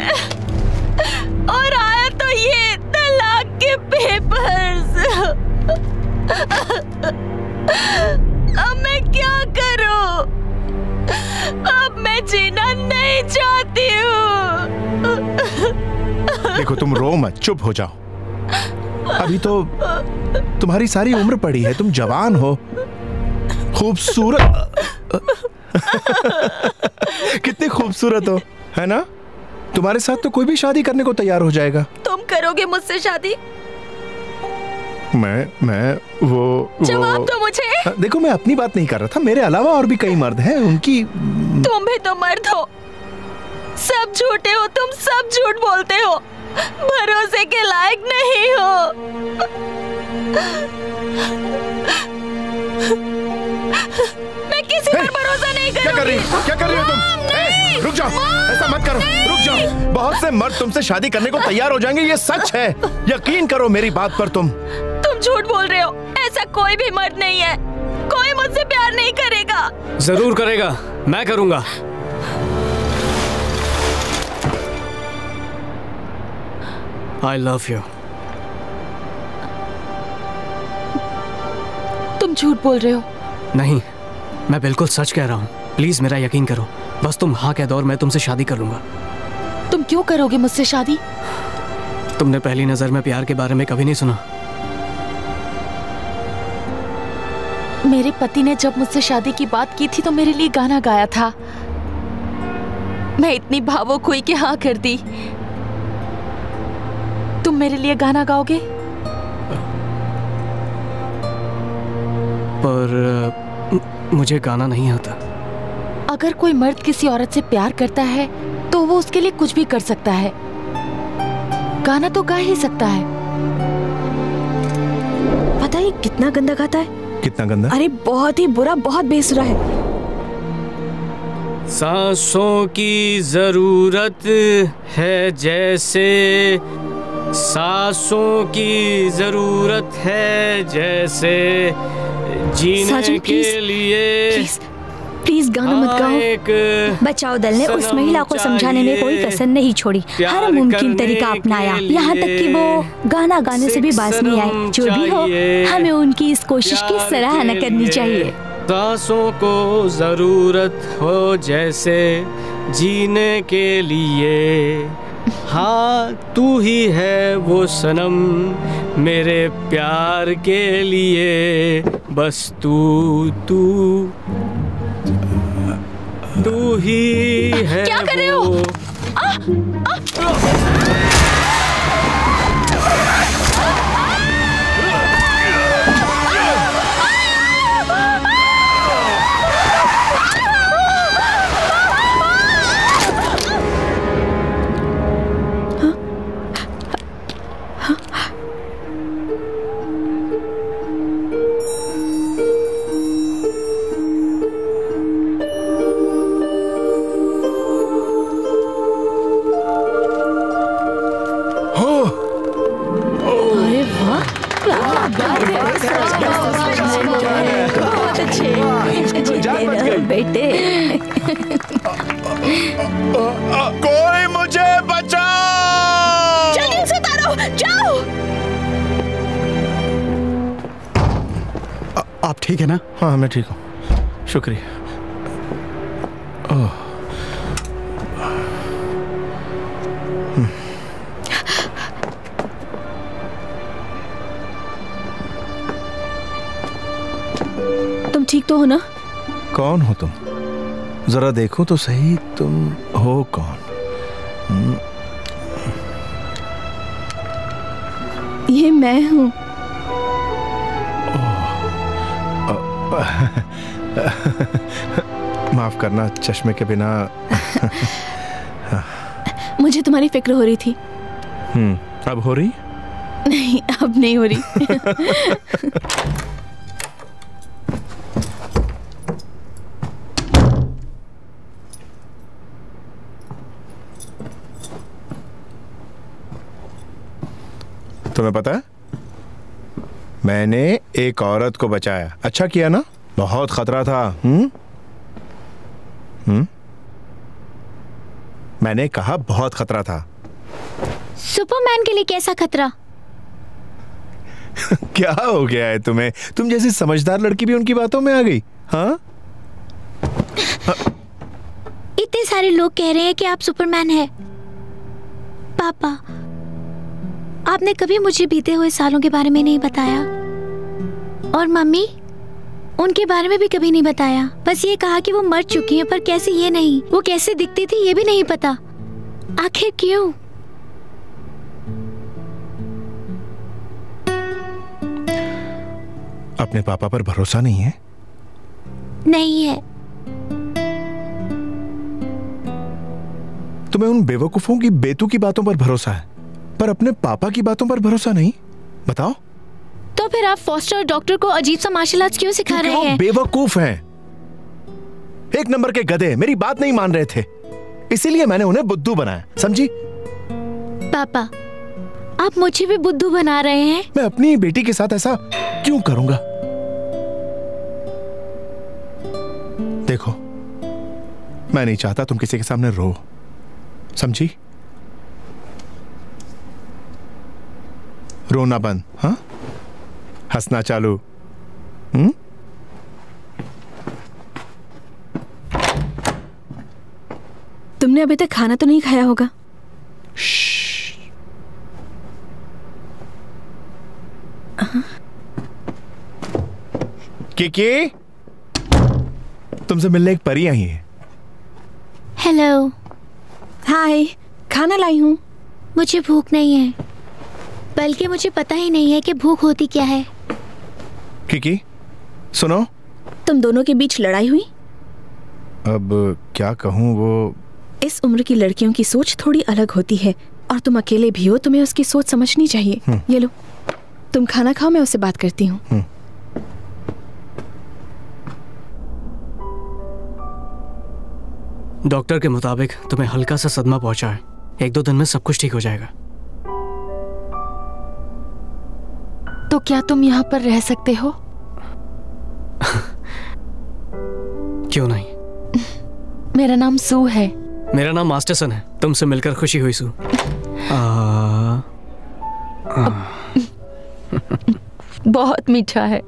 और आया तो ये तलाक के पेपर्स। अब मैं क्या करूं? अब मैं जीना नहीं नहीं चाहती हूँ। देखो तुम रो मत, चुप हो जाओ। अभी तो तुम्हारी सारी उम्र पड़ी है, तुम जवान हो, खूबसूरत। कितनी खूबसूरत हो, है ना? तुम्हारे साथ तो कोई भी शादी करने को तैयार हो जाएगा। तुम करोगे मुझसे शादी? मैं मैं वो जवाब वो, दो मुझे। देखो मैं अपनी बात नहीं कर रहा था, मेरे अलावा और भी कई मर्द हैं, उनकी। तुम भी तो मर्द हो, सब झूठे हो, तुम सब झूठ बोलते हो, भरोसे के लायक नहीं हो। मैं किसी पर भरोसा नहीं करूंगी। क्या कर रही हो? क्या कर रही हो तुम? ए, रुक जाओ, ऐसा मत करो, रुक जाओ। बहुत से मर्द तुमसे शादी करने को तैयार हो जाएंगे, ये सच है, यकीन करो मेरी बात पर। तुम तुम झूठ बोल रहे हो, ऐसा कोई भी मर्द नहीं है, कोई मुझसे प्यार नहीं करेगा। जरूर करेगा, मैं करूंगा। I love you. तुम झूठ बोल रहे हो। नहीं, मैं बिल्कुल सच कह रहा हूँ। प्लीज मेरा यकीन करो, बस तुम हाँ कह दो और मैं तुमसे शादी कर लूंगा। तुम क्यों करोगे मुझसे शादी? तुमने पहली नजर में प्यार के बारे में कभी नहीं सुना? मेरे पति ने जब मुझसे शादी की बात की थी तो मेरे लिए गाना गाया था। मैं इतनी भावुक हुई कि हाँ कर दी। तुम मेरे लिए गाना गाओगे? पर मुझे गाना नहीं आता। अगर कोई मर्द किसी औरत से प्यार करता है तो वो उसके लिए कुछ भी कर सकता है, गाना तो गा ही सकता है। पता है कितना गंदा गाता है? कितना गंदा? अरे बहुत ही बुरा, बहुत बेसुरा है। सांसों की जरूरत है जैसे, सांसों की जरूरत है जैसे, जीने के लिए। प्लीज, प्लीज गाना मत गाओ। बचाओ दल ने उस महिला को समझाने में कोई कसर नहीं छोड़ी, हर मुमकिन तरीका अपनाया, यहाँ तक कि वो गाना गाने से भी बाज नहीं आए। जो भी हो, हमें उनकी इस कोशिश की सराहना करनी चाहिए। सांसों को जरूरत हो जैसे, जीने के लिए। हाँ तू ही है वो सनम मेरे प्यार के लिए, बस तू तू तू ही है। क्या कर रहे हो? आ, आ, बेटे। कोई मुझे बचाओ! जल्दी उसे उतारो, जाओ। आप ठीक है ना? हाँ मैं ठीक हूँ, शुक्रिया। ओह तुम ठीक तो हो ना? कौन हो तुम? जरा देखो तो सही, तुम हो कौन? ये मैं हूँ। माफ करना, चश्मे के बिना। मुझे तुम्हारी फिक्र हो रही थी। हम्म, अब हो रही? नहीं, अब नहीं हो रही। तुम्हें पता है, मैंने एक औरत को बचाया। अच्छा किया ना? बहुत खतरा था। हम्म हम्म मैंने कहा बहुत खतरा था। सुपरमैन के लिए कैसा खतरा? क्या हो गया है तुम्हें? तुम जैसी समझदार लड़की भी उनकी बातों में आ गई। हाँ, इतने सारे लोग कह रहे हैं कि आप सुपरमैन हैं। पापा, आपने कभी मुझे बीते हुए सालों के बारे में नहीं बताया, और मम्मी, उनके बारे में भी कभी नहीं बताया। बस ये कहा कि वो मर चुकी हैं, पर कैसे ये नहीं, वो कैसे दिखती थी ये भी नहीं पता। आखिर क्यों? अपने पापा पर भरोसा नहीं है? नहीं है। तुम्हें उन बेवकूफों की बेतु की बातों पर भरोसा है, पर अपने पापा की बातों पर भरोसा नहीं? बताओ। तो फिर आप फॉस्टर और डॉक्टर को अजीब सा मार्शल आर्ट्स क्यों सिखा रहे हैं? बेवकूफ हैं, एक नंबर के गधे, मेरी बात नहीं मान रहे थे, इसीलिए मैंने उन्हें बुद्धू बनाया, समझी? पापा, आप मुझे भी बुद्धू बना रहे हैं? मैं अपनी बेटी के साथ ऐसा क्यों करूंगा? देखो, मैं नहीं चाहता तुम किसी के सामने रो, समझी? रोना बंद, हाँ? हंसना चालू। हम्म? तुमने अभी तक खाना तो नहीं खाया होगा? किकी, तुमसे मिलने एक परी आई है। हेलो। हाय, खाना लाई हूँ। मुझे भूख नहीं है, बल्कि मुझे पता ही नहीं है कि भूख होती क्या है। किकी, सुनो। तुम दोनों के बीच लड़ाई हुई? अब क्या कहूँ, वो इस उम्र की लड़कियों की सोच थोड़ी अलग होती है, और तुम अकेले भी हो, तुम्हें उसकी सोच समझनी चाहिए। ये लो, तुम खाना खाओ, मैं उससे बात करती हूँ। डॉक्टर के मुताबिक तुम्हें हल्का सा सदमा पहुंचा है, एक दो दिन में सब कुछ ठीक हो जाएगा। तो क्या तुम यहाँ पर रह सकते हो? क्यों नहीं? मेरा नाम सू है। मेरा नाम मास्टरसन है। तुमसे मिलकर खुशी हुई सू। आ, आ, बहुत मीठा है।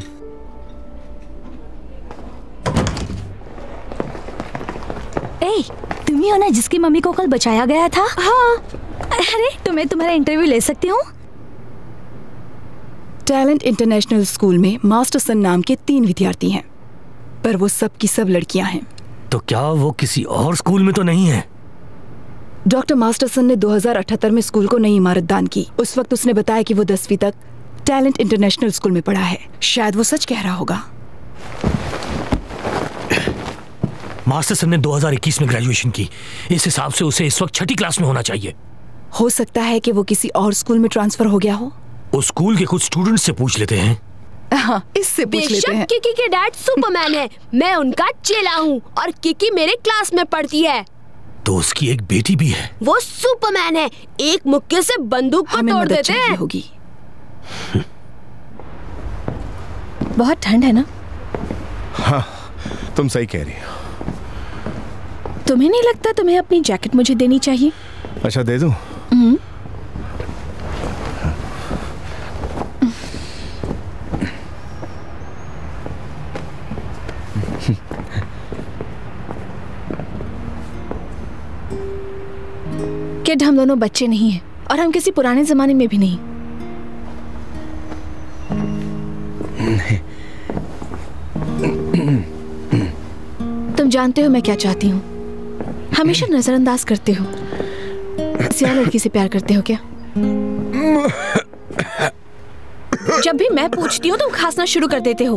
ए, तुम ही हो ना जिसकी मम्मी को कल बचाया गया था? हाँ। अरे, तुम्हें तुम्हारा इंटरव्यू ले सकती हूँ? टैलेंट इंटरनेशनल स्कूल में मास्टरसन नाम के तीन विद्यार्थी हैं, पर वो सब की सब लड़कियां हैं। तो क्या वो किसी और स्कूल में तो नहीं है? डॉक्टर मास्टरसन ने दो हज़ार अठहत्तर में स्कूल को नई इमारत दान की। उस वक्त उसने बताया कि वो दसवीं तक टैलेंट इंटरनेशनल स्कूल में पढ़ा है। शायद वो सच कह रहा होगा। मास्टरसन ने दो हज़ार इक्कीस में ग्रेजुएशन की, इस हिसाब से उसे इस वक्त छठी क्लास में होना चाहिए। हो सकता है कि वो किसी और स्कूल में ट्रांसफर हो गया हो। उस स्कूल के कुछ स्टूडेंट्स से पूछ लेते हैं। हाँ, इससे पूछ लेते हैं। किकी के डैड सुपरमैन है, मैं उनका चेला हूँ, और किकी मेरे क्लास में पढ़ती है। तो उसकी एक बेटी भी है। वो सुपरमैन है, एक मुक्के से बंदूक को तोड़ देते हैं। होगी। बहुत ठंड है ना? हाँ, तुम सही कह रही हो। तुम्हें नहीं लगता तुम्हें अपनी जैकेट मुझे देनी चाहिए? अच्छा, दे दूं? किड, हम दोनों बच्चे नहीं हैं, और हम किसी पुराने जमाने में भी नहीं। तुम जानते हो मैं क्या चाहती हूँ। हमेशा नजरअंदाज करते हो। किसी और लड़की से प्यार करते हो क्या? जब भी मैं पूछती हूँ तुम खांसना शुरू कर देते हो।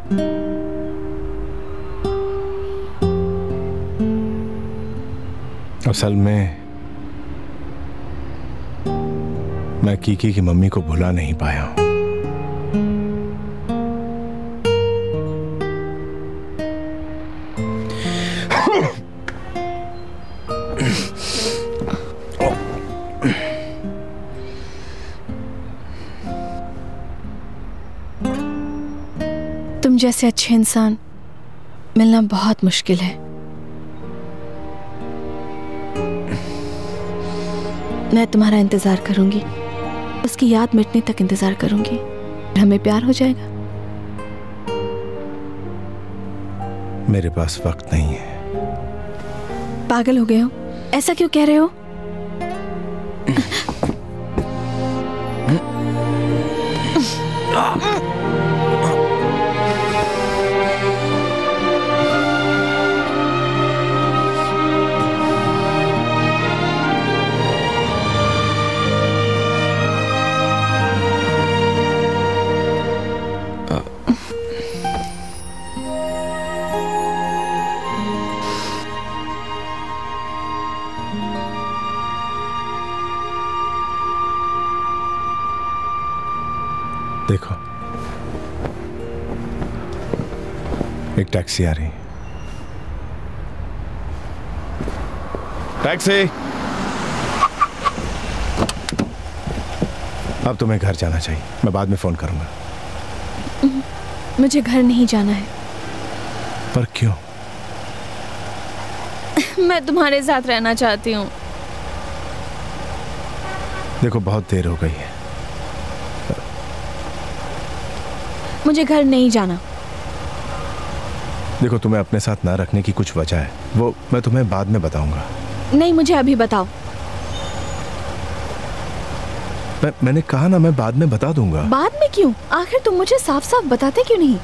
असल में मैं कीकी की मम्मी को भुला नहीं पाया हूं। तुम जैसे अच्छे इंसान मिलना बहुत मुश्किल है। मैं तुम्हारा इंतजार करूंगी, उसकी याद मिटने तक इंतजार करूंगी। हमें प्यार हो जाएगा। मेरे पास वक्त नहीं है। पागल हो गए हो? ऐसा क्यों कह रहे हो? देखो, एक टैक्सी आ रही है। टैक्सी। अब तुम्हें घर जाना चाहिए, मैं बाद में फोन करूंगा। मुझे घर नहीं जाना है। पर क्यों? मैं तुम्हारे साथ रहना चाहती हूँ। देखो, बहुत देर हो गई है। मुझे घर नहीं जाना। देखो, तुम्हें अपने साथ ना रखने की कुछ वजह है, वो मैं तुम्हें बाद में बताऊंगा। नहीं, मुझे अभी बताओ। मैं, मैंने कहा ना, मैं बाद में बता दूंगा। बाद में क्यों? आखिर तुम मुझे साफ साफ बताते क्यों नहीं?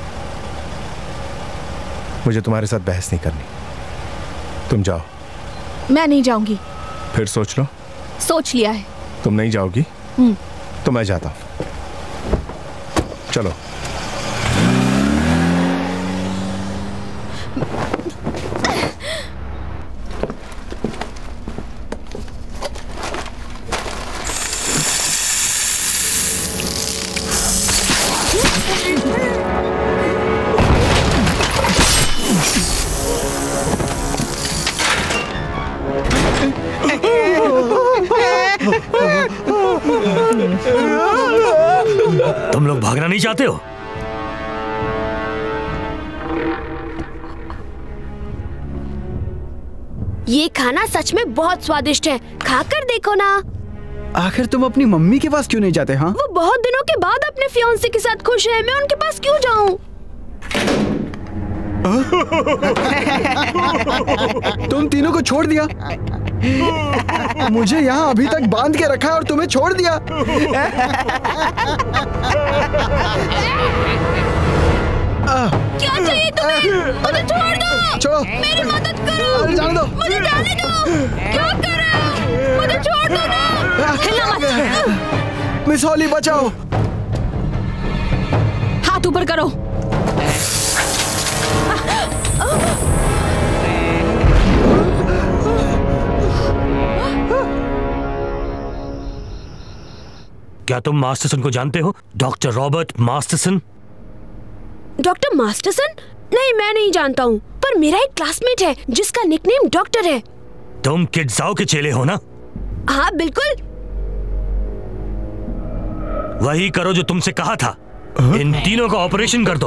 मुझे तुम्हारे साथ बहस नहीं करनी, तुम जाओ। मैं नहीं जाऊंगी। फिर सोच लो। सोच लिया है। तुम नहीं जाओगी तो मैं जाता हूं। चलो। तुम लोग भागना नहीं चाहते हो? ये खाना सच में बहुत स्वादिष्ट है, खाकर देखो ना। आखिर तुम अपनी मम्मी के पास क्यों नहीं जाते? हाँ, वो बहुत दिनों के बाद अपने फियांसे के साथ खुश है, मैं उनके पास क्यों जाऊं? तुम तीनों को छोड़ दिया। मुझे यहाँ अभी तक बांध के रखा और तुम्हें छोड़ दिया। क्या चाहिए तुम्हें? मुझे छोड़ दो। छोड़ो। मेरी मदद करो। जाने दो। मुझे जाने दो। क्या कर रहे हो? मुझे छोड़ दो ना। हिलना मत। मिस हॉली, बचाओ। हाथ ऊपर करो। क्या तुम मास्टरसन को जानते हो? Doctor Robert Masterson. Doctor Masterson? नहीं, मैं नहीं जानता हूँ, पर मेरा एक क्लासमेट है जिसका निकनेम डॉक्टर है। तुम किड्जाओ के चेले हो ना? हाँ बिल्कुल। वही करो जो तुमसे कहा था। इन तीनों का ऑपरेशन कर दो।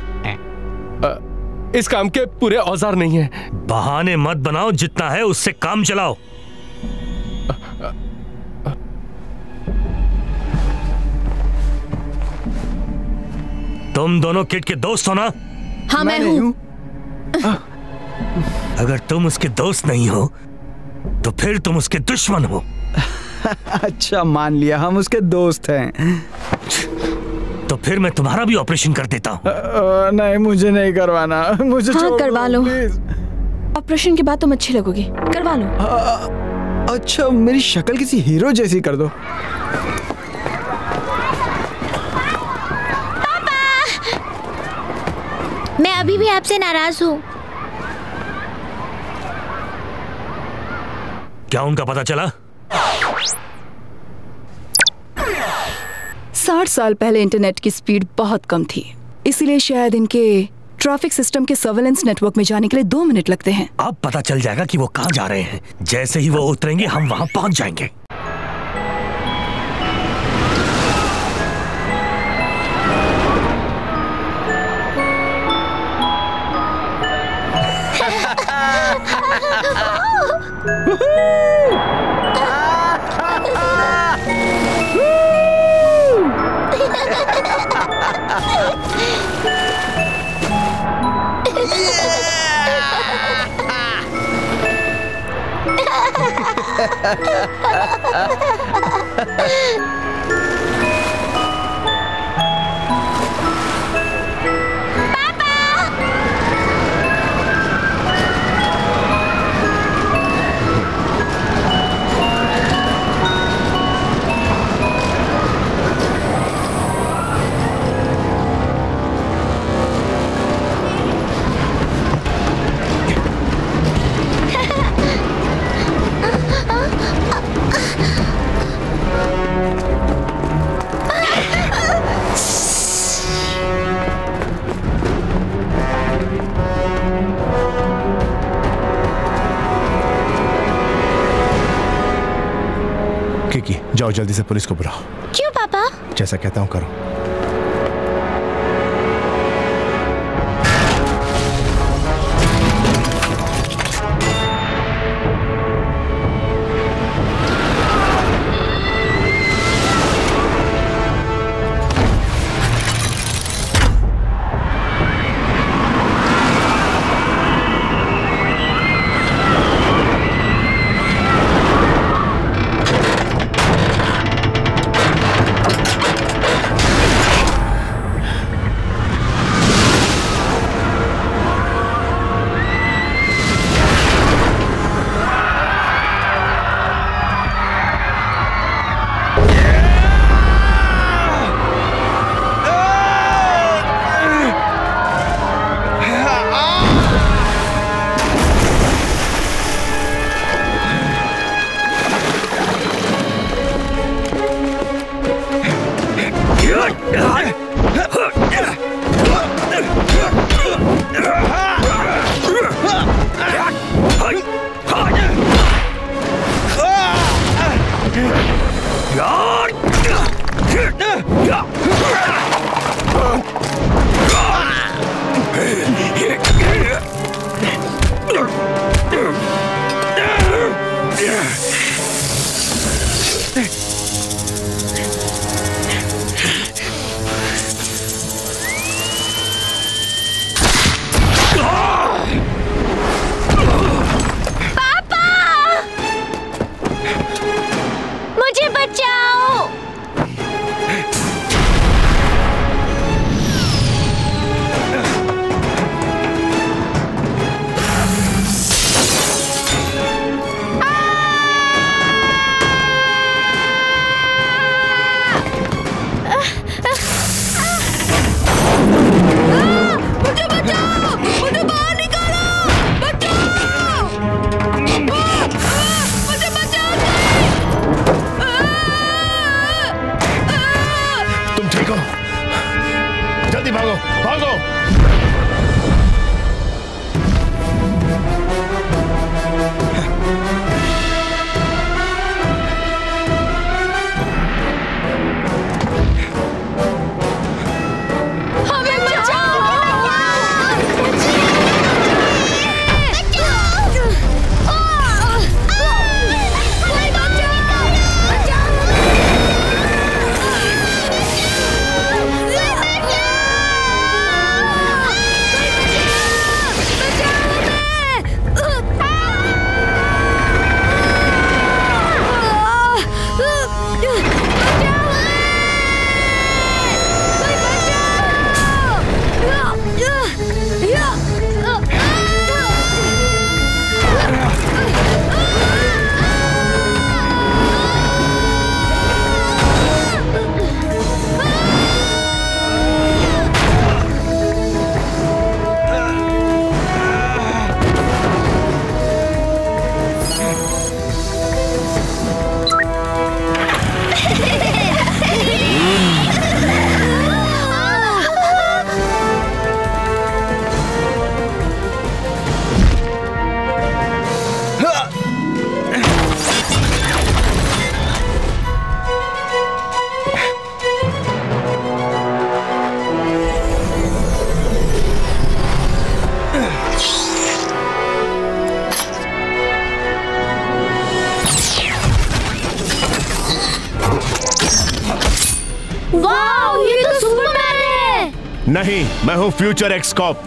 इस काम के पूरे औजार नहीं है। बहाने मत बनाओ, जितना है उससे काम चलाओ। तुम दोनों किड के दोस्त हो ना? हाँ, मैं, मैं हूँ। अगर तुम उसके दोस्त नहीं हो तो फिर तुम उसके दुश्मन हो। अच्छा, मान लिया हम उसके दोस्त हैं। तो फिर मैं तुम्हारा भी ऑपरेशन कर देता हूँ। नहीं, मुझे नहीं करवाना। मुझे हाँ, करवा लो। ऑपरेशन के बाद तुम अच्छे लगोगे, करवा लो। आ, अच्छा, मेरी शक्ल किसी हीरो जैसी कर दो। मैं अभी भी आपसे नाराज हूँ। क्या उनका पता चला? साठ साल पहले इंटरनेट की स्पीड बहुत कम थी, इसीलिए शायद इनके ट्रैफिक सिस्टम के सर्वेलेंस नेटवर्क में जाने के लिए दो मिनट लगते हैं। अब पता चल जाएगा कि वो कहाँ जा रहे हैं। जैसे ही वो उतरेंगे हम वहां पहुंच जाएंगे। किकी, जाओ जल्दी से पुलिस को बुलाओ। क्यों पापा? जैसा कहता हूँ करो। नहीं, मैं हूँ future X cop.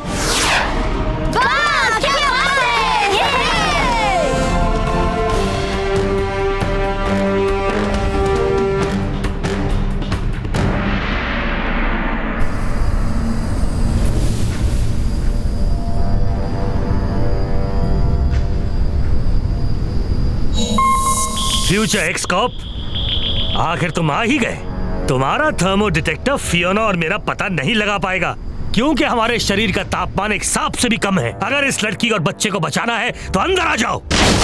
Future X cop, आखिर तुम आ ही गए। तुम्हारा थर्मो डिटेक्टर फियोना और मेरा पता नहीं लगा पाएगा, क्योंकि हमारे शरीर का तापमान एक सांप से भी कम है। अगर इस लड़की और बच्चे को बचाना है तो अंदर आ जाओ।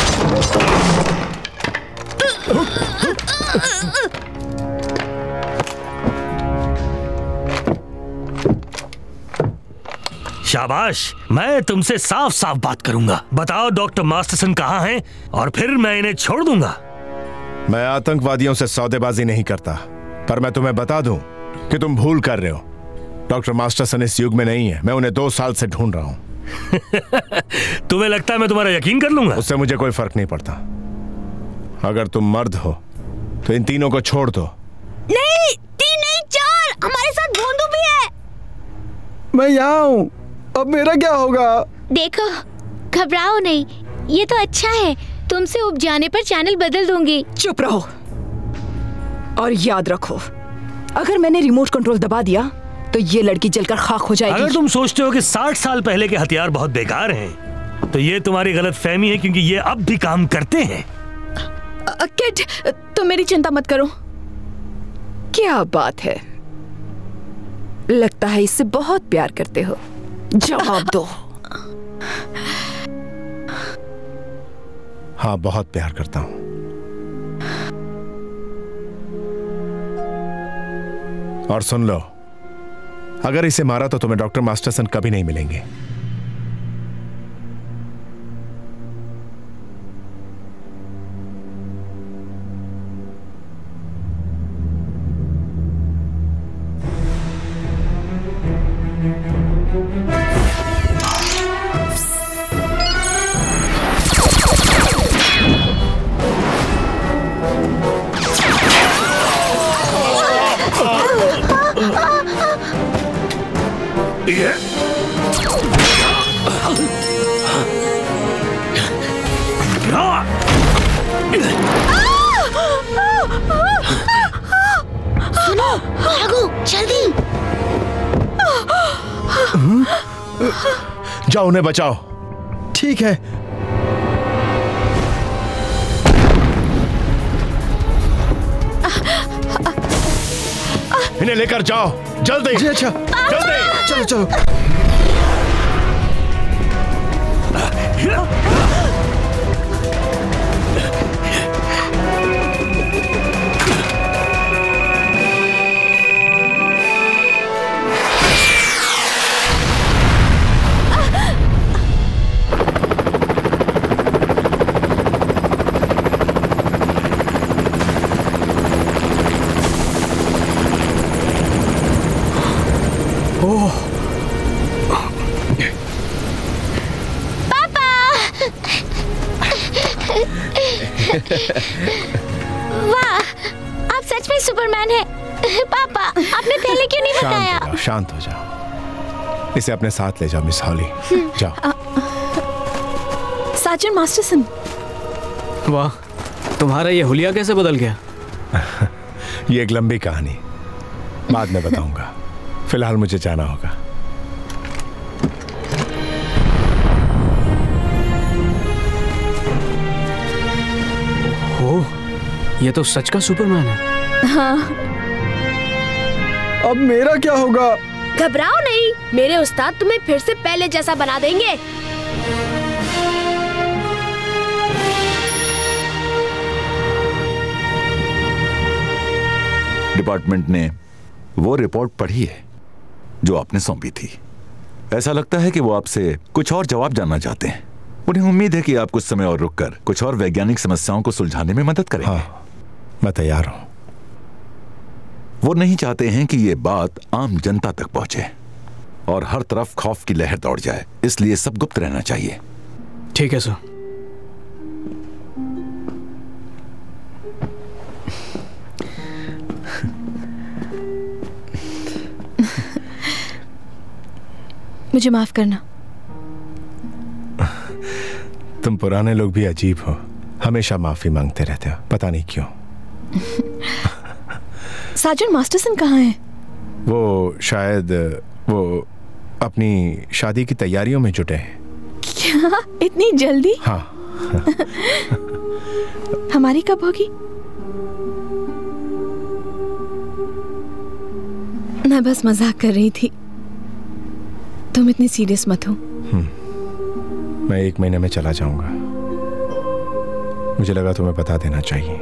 शाबाश, मैं तुमसे साफ साफ बात करूंगा। बताओ डॉक्टर मास्टरसन कहाँ हैं और फिर मैं इन्हें छोड़ दूंगा। मैं आतंकवादियों से सौदेबाजी नहीं करता, पर मैं तुम्हें बता दूं कि तुम भूल कर रहे हो। डॉक्टर मास्टरसन इस युग में नहीं है। मैं उन्हें दो साल से ढूंढ रहा हूं। तुम्हें लगता है मैं तुम्हारा यकीन कर लूंगा? उससे मुझे कोई फर्क नहीं पड़ता। अगर तुम मर्द हो तो इन तीनों को छोड़ दो। नहीं, तीन नहीं चार, हमारे साथ भोंदू भी है। मैं यहाँ हूँ, अब मेरा क्या होगा? देखो, घबराओ नहीं, ये तो अच्छा है। तुमसे उब जाने पर चैनल बदल दूंगी। चुप रहो और याद रखो, अगर मैंने रिमोट कंट्रोल दबा दिया तो ये लड़की जलकर खाक हो जाएगी। अगर तुम सोचते हो कि साठ साल पहले के हथियार बहुत बेकार हैं, तो ये तुम्हारी गलत फहमी है, क्योंकि ये अब भी काम करते हैं। किड, तुम मेरी चिंता मत करो। क्या बात है, लगता है इससे बहुत प्यार करते हो। जवाब दो। हाँ, बहुत प्यार करता हूं। और सुन लो, अगर इसे मारा तो तुम्हें डॉक्टर मास्टरसन कभी नहीं मिलेंगे। सुनो, भागो जल्दी। जाओ, उन्हें बचाओ। ठीक है। इन्हें लेकर जाओ जल्दी। जी अच्छा, जल्दी। चलो चलो। वाह, आप सच में सुपरमैन हैं। पापा, आपने पहले क्यों नहीं बताया? शांत हो जाओ, शांत हो जाओ। इसे अपने साथ ले जाओ मिस हॉली। जाओ। Sergeant Masterson. वाह, तुम्हारा ये हुलिया कैसे बदल गया? ये एक लंबी कहानी, बाद में बताऊंगा। फिलहाल मुझे जाना होगा। ओह, ये तो सच का सुपरमैन है। हाँ। अब मेरा क्या होगा? घबराओ नहीं, मेरे उस्ताद तुम्हें फिर से पहले जैसा बना देंगे। डिपार्टमेंट ने वो रिपोर्ट पढ़ी है जो आपने सौंपी थी। ऐसा लगता है कि वो आपसे कुछ और जवाब जानना चाहते हैं। उन्हें उम्मीद है कि आप कुछ समय और रुककर कुछ और वैज्ञानिक समस्याओं को सुलझाने में मदद करेंगे। हाँ, मैं तैयार हूं। वो नहीं चाहते हैं कि ये बात आम जनता तक पहुंचे और हर तरफ खौफ की लहर दौड़ जाए, इसलिए सब गुप्त रहना चाहिए। ठीक है सर। मुझे माफ करना। तुम पुराने लोग भी अजीब हो, हमेशा माफी मांगते रहते हो, पता नहीं क्यों। सार्जेंट मास्टरसन कहाँ हैं? वो शायद वो अपनी शादी की तैयारियों में जुटे हैं। क्या? इतनी जल्दी? हाँ। हमारी कब होगी? मैं बस मजाक कर रही थी, तुम इतनी सीरियस मत हो। मैं एक महीने में चला जाऊंगा। मुझे लगा तुम्हें बता देना चाहिए।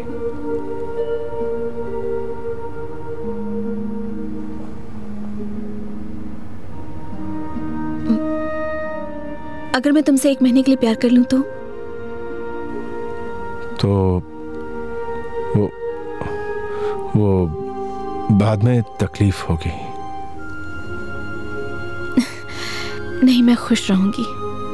अगर मैं तुमसे एक महीने के लिए प्यार कर लूं तो? तो वो वो बाद में तकलीफ होगी। नहीं, मैं खुश रहूंगी।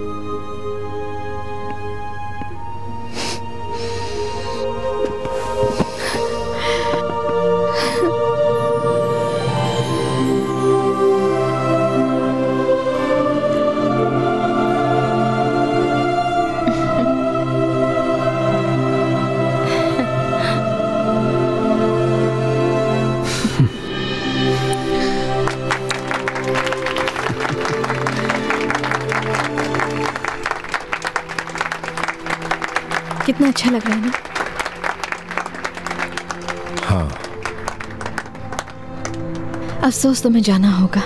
कितना अच्छा लग रहा है ना? हाँ। अफसोस तुम्हें जाना होगा।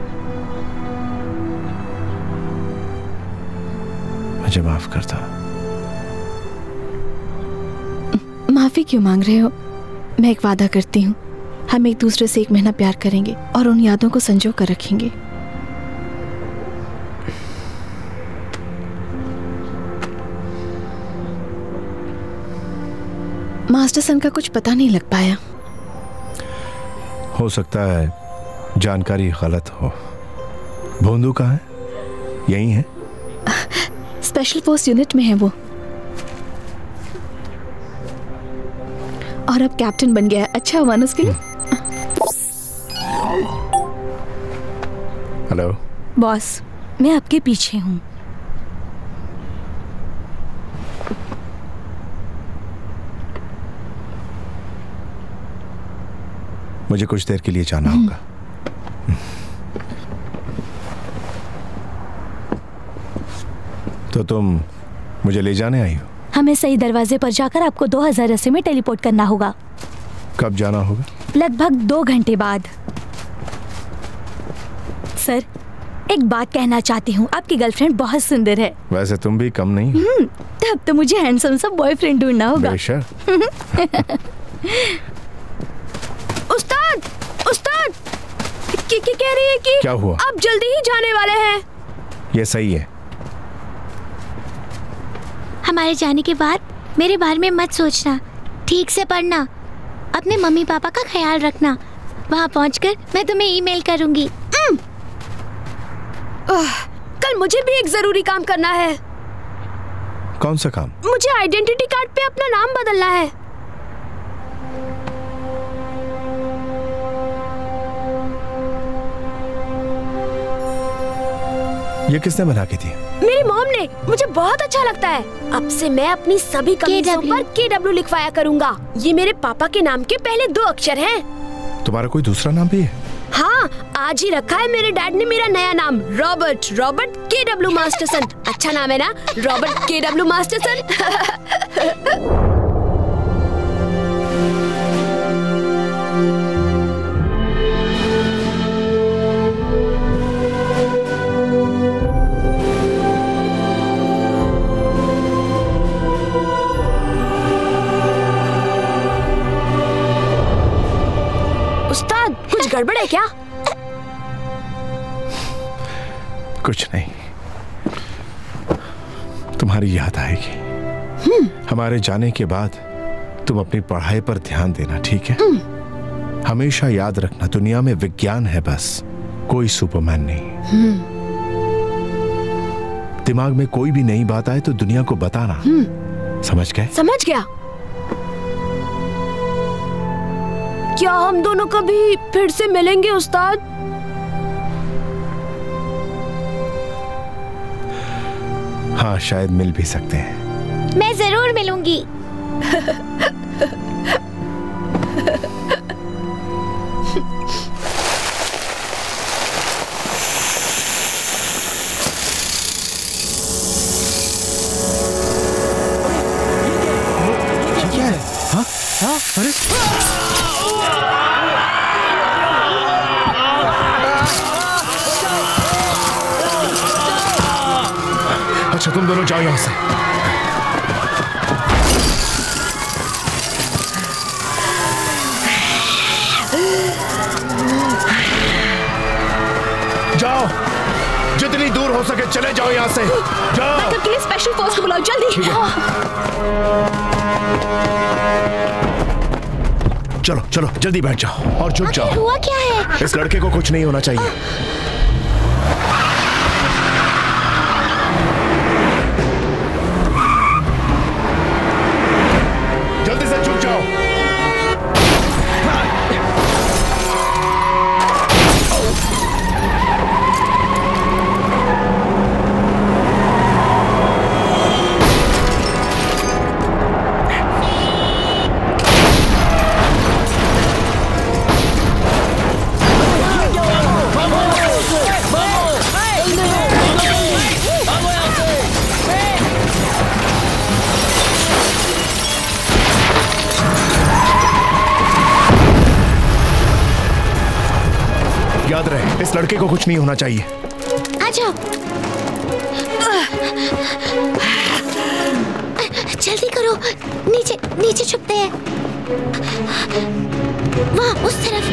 मुझे माफ करता। माफी क्यों मांग रहे हो? मैं एक वादा करती हूँ, हम एक दूसरे से एक महीना प्यार करेंगे और उन यादों को संजो कर रखेंगे। मास्टर सन का कुछ पता नहीं लग पाया। हो सकता है जानकारी गलत हो। भोंदू कहाँ है? यही है? स्पेशल फोर्स यूनिट में है वो, और अब कैप्टन बन गया है। अच्छा हुआ ना उसके लिए। हेलो बॉस, मैं आपके पीछे हूँ। मुझे कुछ देर के लिए जाना होगा। तो तुम मुझे ले जाने आई हो? हमें सही दरवाजे पर जाकर आपको दो हजार अस्सी में टेलीपोर्ट करना होगा। कब जाना होगा? लगभग दो घंटे बाद। सर, एक बात कहना चाहती हूँ, आपकी गर्लफ्रेंड बहुत सुंदर है। वैसे तुम भी कम नहीं। हम्म, तब तो मुझे हैंडसम सा बॉयफ्रेंड ढूंढना होगा। बेशक। उस्ताद, उस्ताद, क्या कह रही है कि क्या हुआ? आप जल्दी ही जाने वाले हैं। ये सही है। हमारे जाने के बाद मेरे बारे में मत सोचना, ठीक से पढ़ना, अपने मम्मी पापा का ख्याल रखना। वहाँ पहुँचकर मैं तुम्हें ईमेल करूँगी। कल मुझे भी एक जरूरी काम करना है। कौन सा काम? मुझे आइडेंटिटी कार्ड पे अपना नाम बदलना है। ये किसने बना के दी? मेरी मॉम ने। मुझे बहुत अच्छा लगता है। अब से मैं अपनी सभी कमीजों पर के डब्ल्यू लिखवाया करूँगा। ये मेरे पापा के नाम के पहले दो अक्षर हैं। तुम्हारा कोई दूसरा नाम भी है? हाँ, आज ही रखा है मेरे डैड ने मेरा नया नाम, Robert. Robert K W Masterson. अच्छा नाम है ना, रॉबर्ट के डब्ल्यू मास्टरसन। उस्ताद, कुछ गड़बड़ है क्या? कुछ नहीं, तुम्हारी याद आएगी। हमारे जाने के बाद तुम अपनी पढ़ाई पर ध्यान देना, ठीक है? हमेशा याद रखना, दुनिया में विज्ञान है बस, कोई सुपरमैन नहीं। दिमाग में कोई भी नई बात आए तो दुनिया को बताना। समझ गए? समझ गया। क्या हम दोनों कभी फिर से मिलेंगे उस्ताद? हाँ, शायद मिल भी सकते हैं। मैं जरूर मिलूंगी। अच्छा तुम दोनों जाओ यहां से। जाओ, जितनी दूर हो सके चले जाओ यहां से। जाओ। बैकअप के लिए स्पेशल फोर्स को बुलाओ जल्दी। चलो चलो जल्दी बैठ जाओ और छुप जाओ। हुआ क्या है? इस लड़के को कुछ नहीं होना चाहिए। जल्दी से छुप जाओ। याद रहे, इस लड़के को कुछ नहीं होना चाहिए। आ जाओ। जल्दी करो, नीचे नीचे छुपते हैं। वहाँ उस तरफ।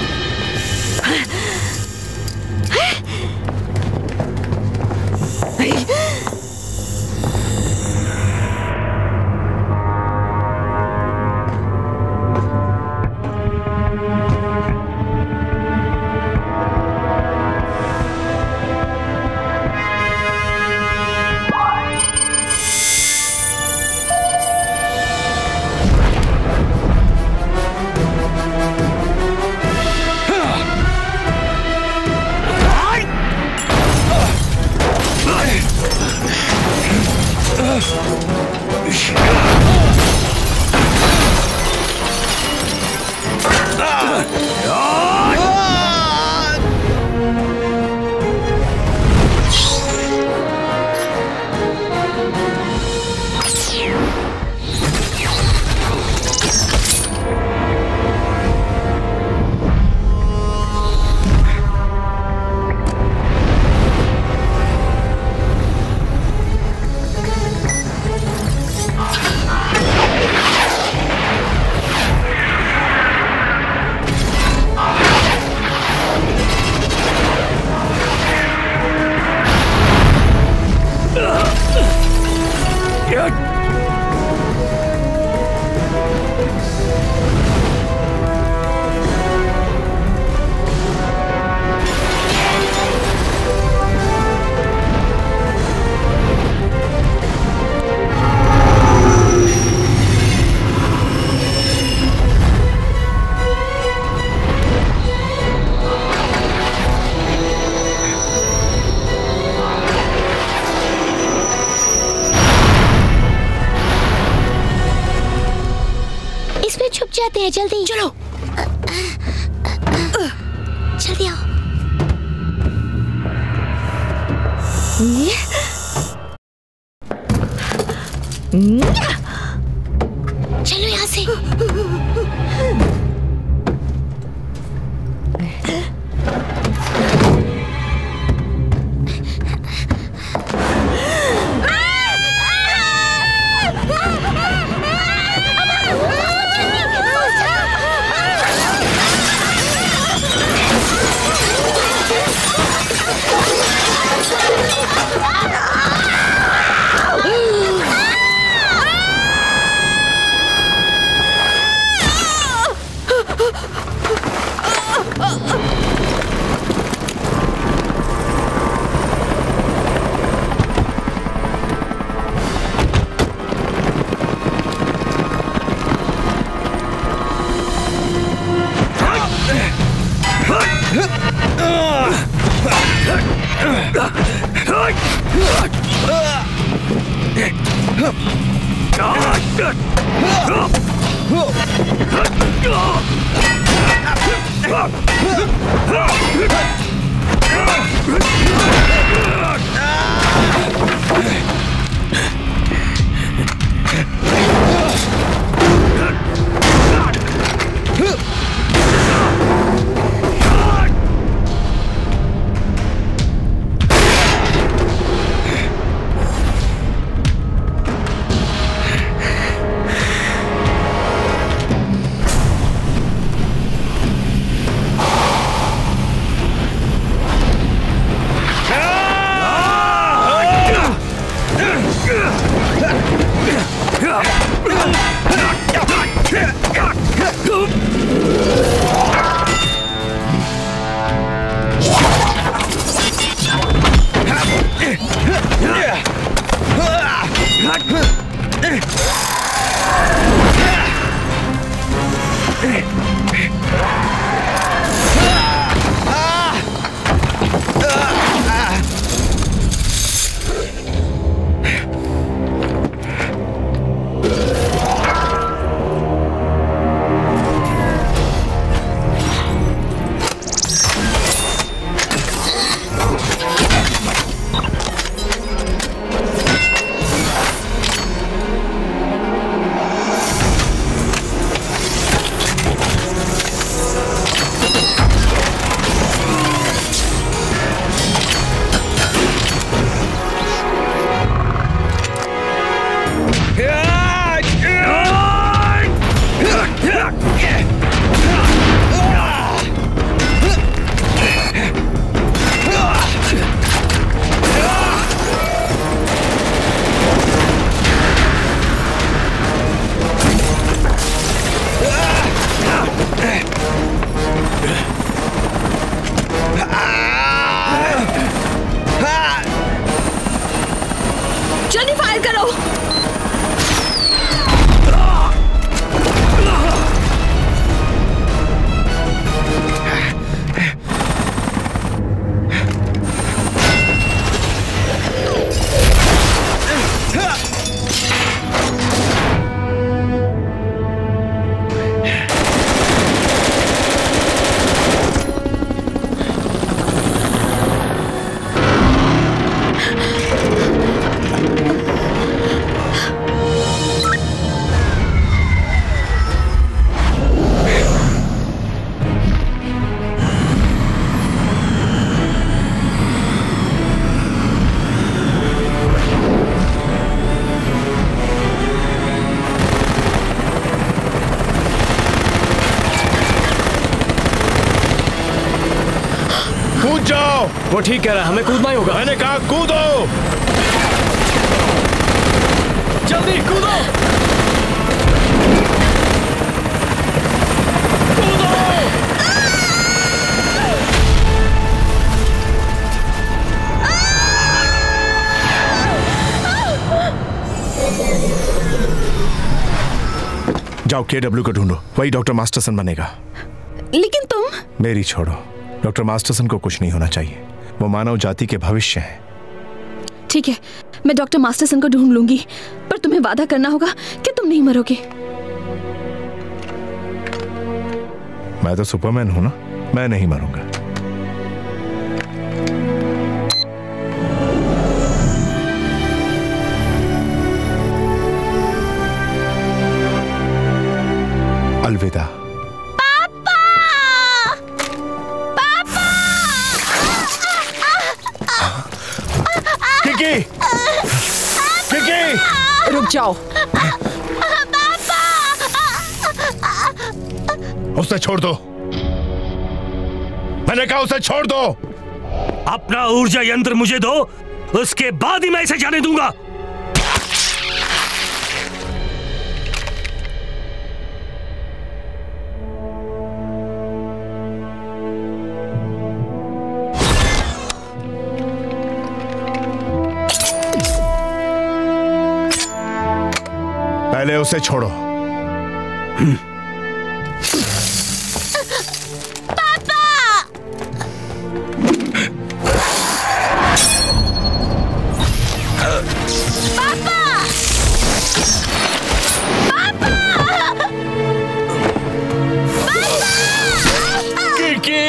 जाते हैं, जल्दी चलो। जल्दी आओ। चलो यहाँ से। जल्दी फायर करो। वो ठीक कह रहा है, हमें कूदना ही होगा। मैंने कहा कूदो। जल्दी कूदो। कूदो। जाओ के डब्ल्यू को ढूंढो, वही डॉक्टर मास्टरसन बनेगा। लेकिन तुम? मेरी छोड़ो, डॉक्टर मास्टरसन को कुछ नहीं होना चाहिए। वो मानव जाति के भविष्य हैं। ठीक है, मैं डॉक्टर मास्टरसन को ढूंढ लूंगी, पर तुम्हें वादा करना होगा कि तुम नहीं मरोगे। मैं तो सुपरमैन हूं ना, मैं नहीं मरूंगा। अलविदा। रुक जाओ। उसे छोड़ दो, मैंने कहा उसे छोड़ दो। अपना ऊर्जा यंत्र मुझे दो, उसके बाद ही मैं इसे जाने दूंगा। पहले उसे छोड़ो। पापा! पापा! पापा! किकी!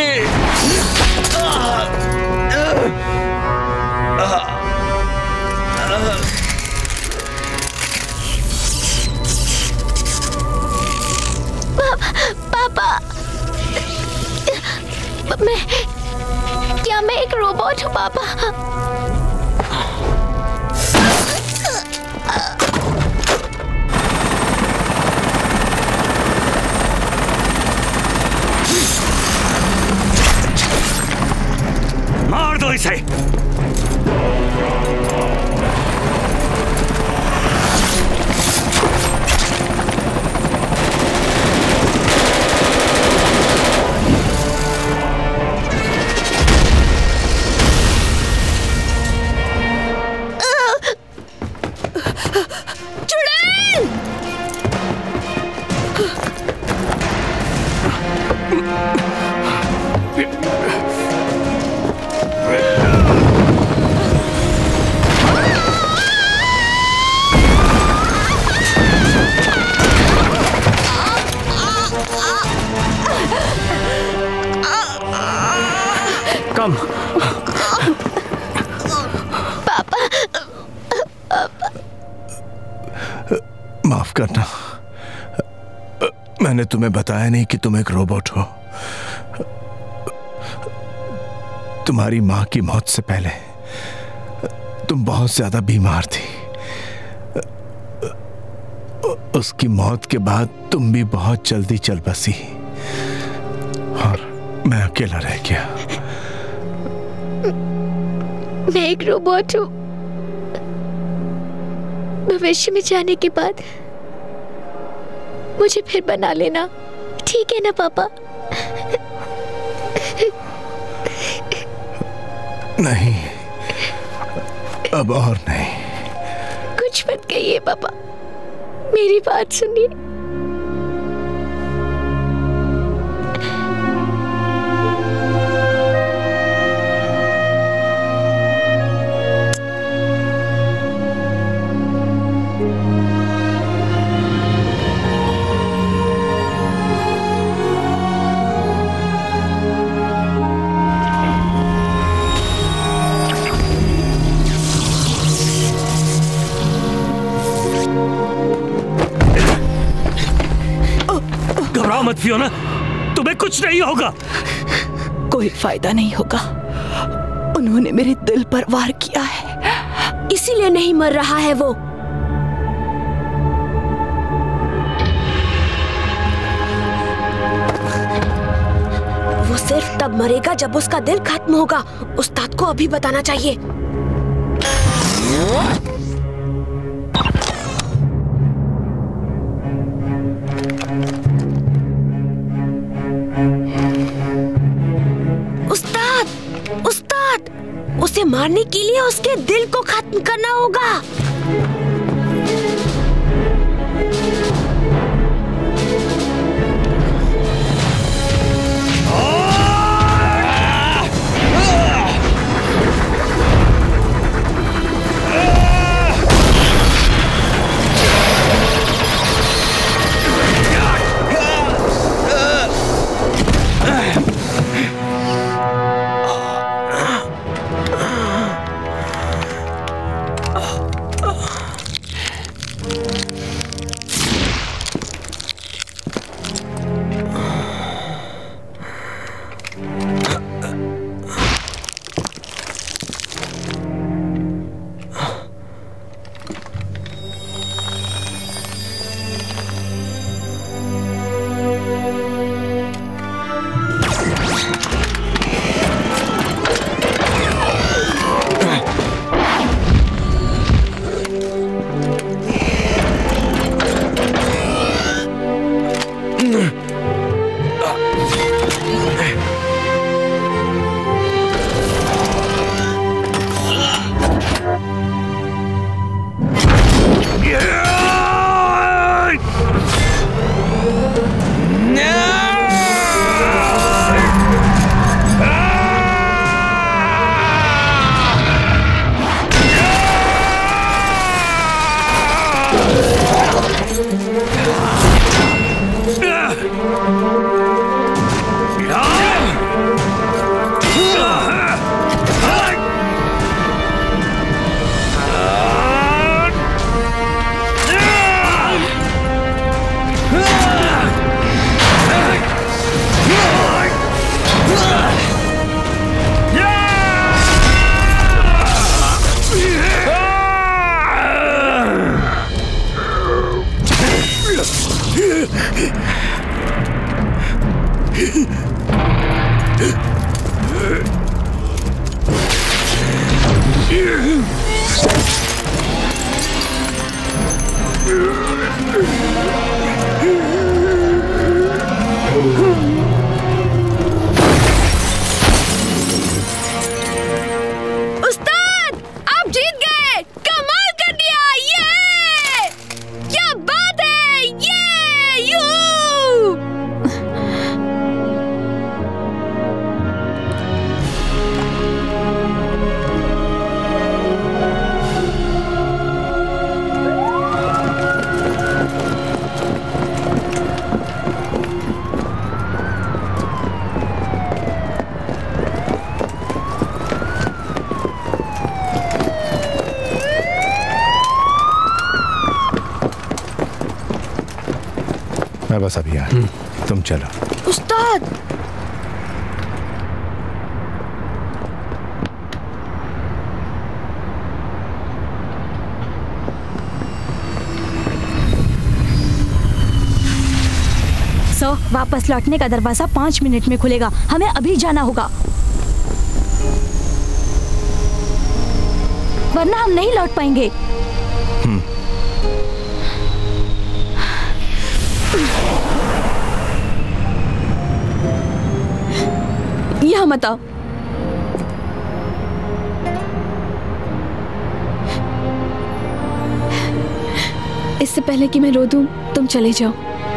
पापा, मैं क्या मैं एक रोबोट हूँ पापा? मार दो इसे। कम। पापा, माफ करना, मैंने तुम्हें बताया नहीं कि तुम एक रोबोट हो। तुम्हारी मां की मौत से पहले तुम बहुत ज्यादा बीमार थी। उसकी मौत के बाद तुम भी बहुत जल्दी चल बसी और मैं अकेला रह गया। मैं एक रोबोट हूँ। भविष्य में जाने के बाद मुझे फिर बना लेना, ठीक है ना पापा? नहीं, अब और नहीं। कहिए पापा, मेरी बात सुनिए। घबराओ मत फियोना, तुम्हें कुछ नहीं होगा। कोई फायदा नहीं होगा, उन्होंने मेरे दिल पर वार किया है। इसीलिए नहीं मर रहा है वो। वो सिर्फ तब मरेगा जब उसका दिल खत्म होगा। उस्ताद को अभी बताना चाहिए। उस्ताद, उस्ताद, उसे मारने के लिए उसके दिल को खत्म करना होगा। मैं बस अभी आया, तुम चलो। उस्ताद, सो वापस लौटने का दरवाजा पाँच मिनट में खुलेगा। हमें अभी जाना होगा, वरना हम नहीं लौट पाएंगे। यहाँ मत आओ। इससे पहले कि मैं रो दूं, तुम चले जाओ।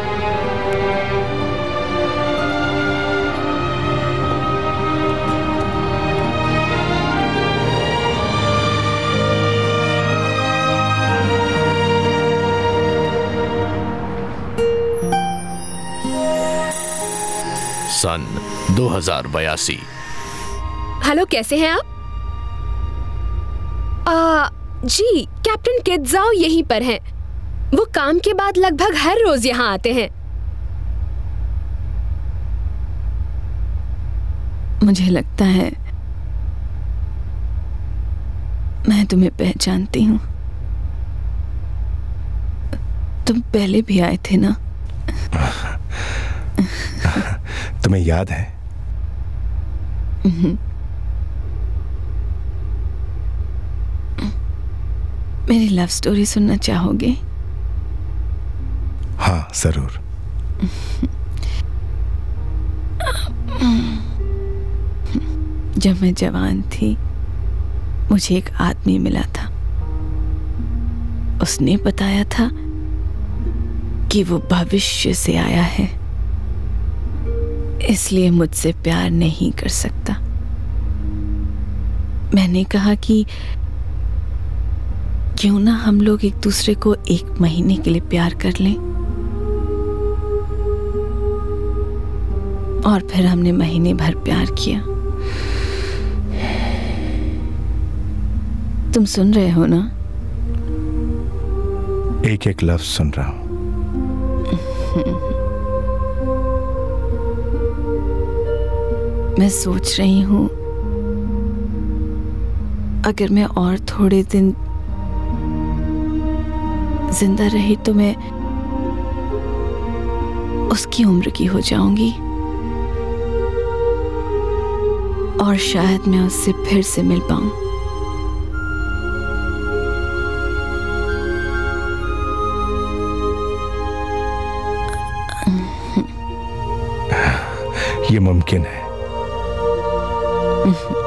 सन दो हजार बयासी। हेलो, कैसे हैं आप? आ, जी, कैप्टन किडजाओ यहीं पर हैं। वो काम के बाद लगभग हर रोज यहाँ आते हैं। मुझे लगता है मैं तुम्हें पहचानती हूँ। तुम पहले भी आए थे ना? तुम्हें याद है? मेरी लव स्टोरी सुनना चाहोगे? हाँ, जरूर। जब मैं जवान थी, मुझे एक आदमी मिला था। उसने बताया था कि वो भविष्य से आया है, इसलिए मुझसे प्यार नहीं कर सकता। मैंने कहा कि क्यों ना हम लोग एक दूसरे को एक महीने के लिए प्यार कर लें। और फिर हमने महीने भर प्यार किया। तुम सुन रहे हो ना? एक एक लफ्ज सुन रहा हूं। मैं सोच रही हूं अगर मैं और थोड़े दिन जिंदा रही तो मैं उसकी उम्र की हो जाऊंगी और शायद मैं उससे फिर से मिल पाऊं। ये मुमकिन है।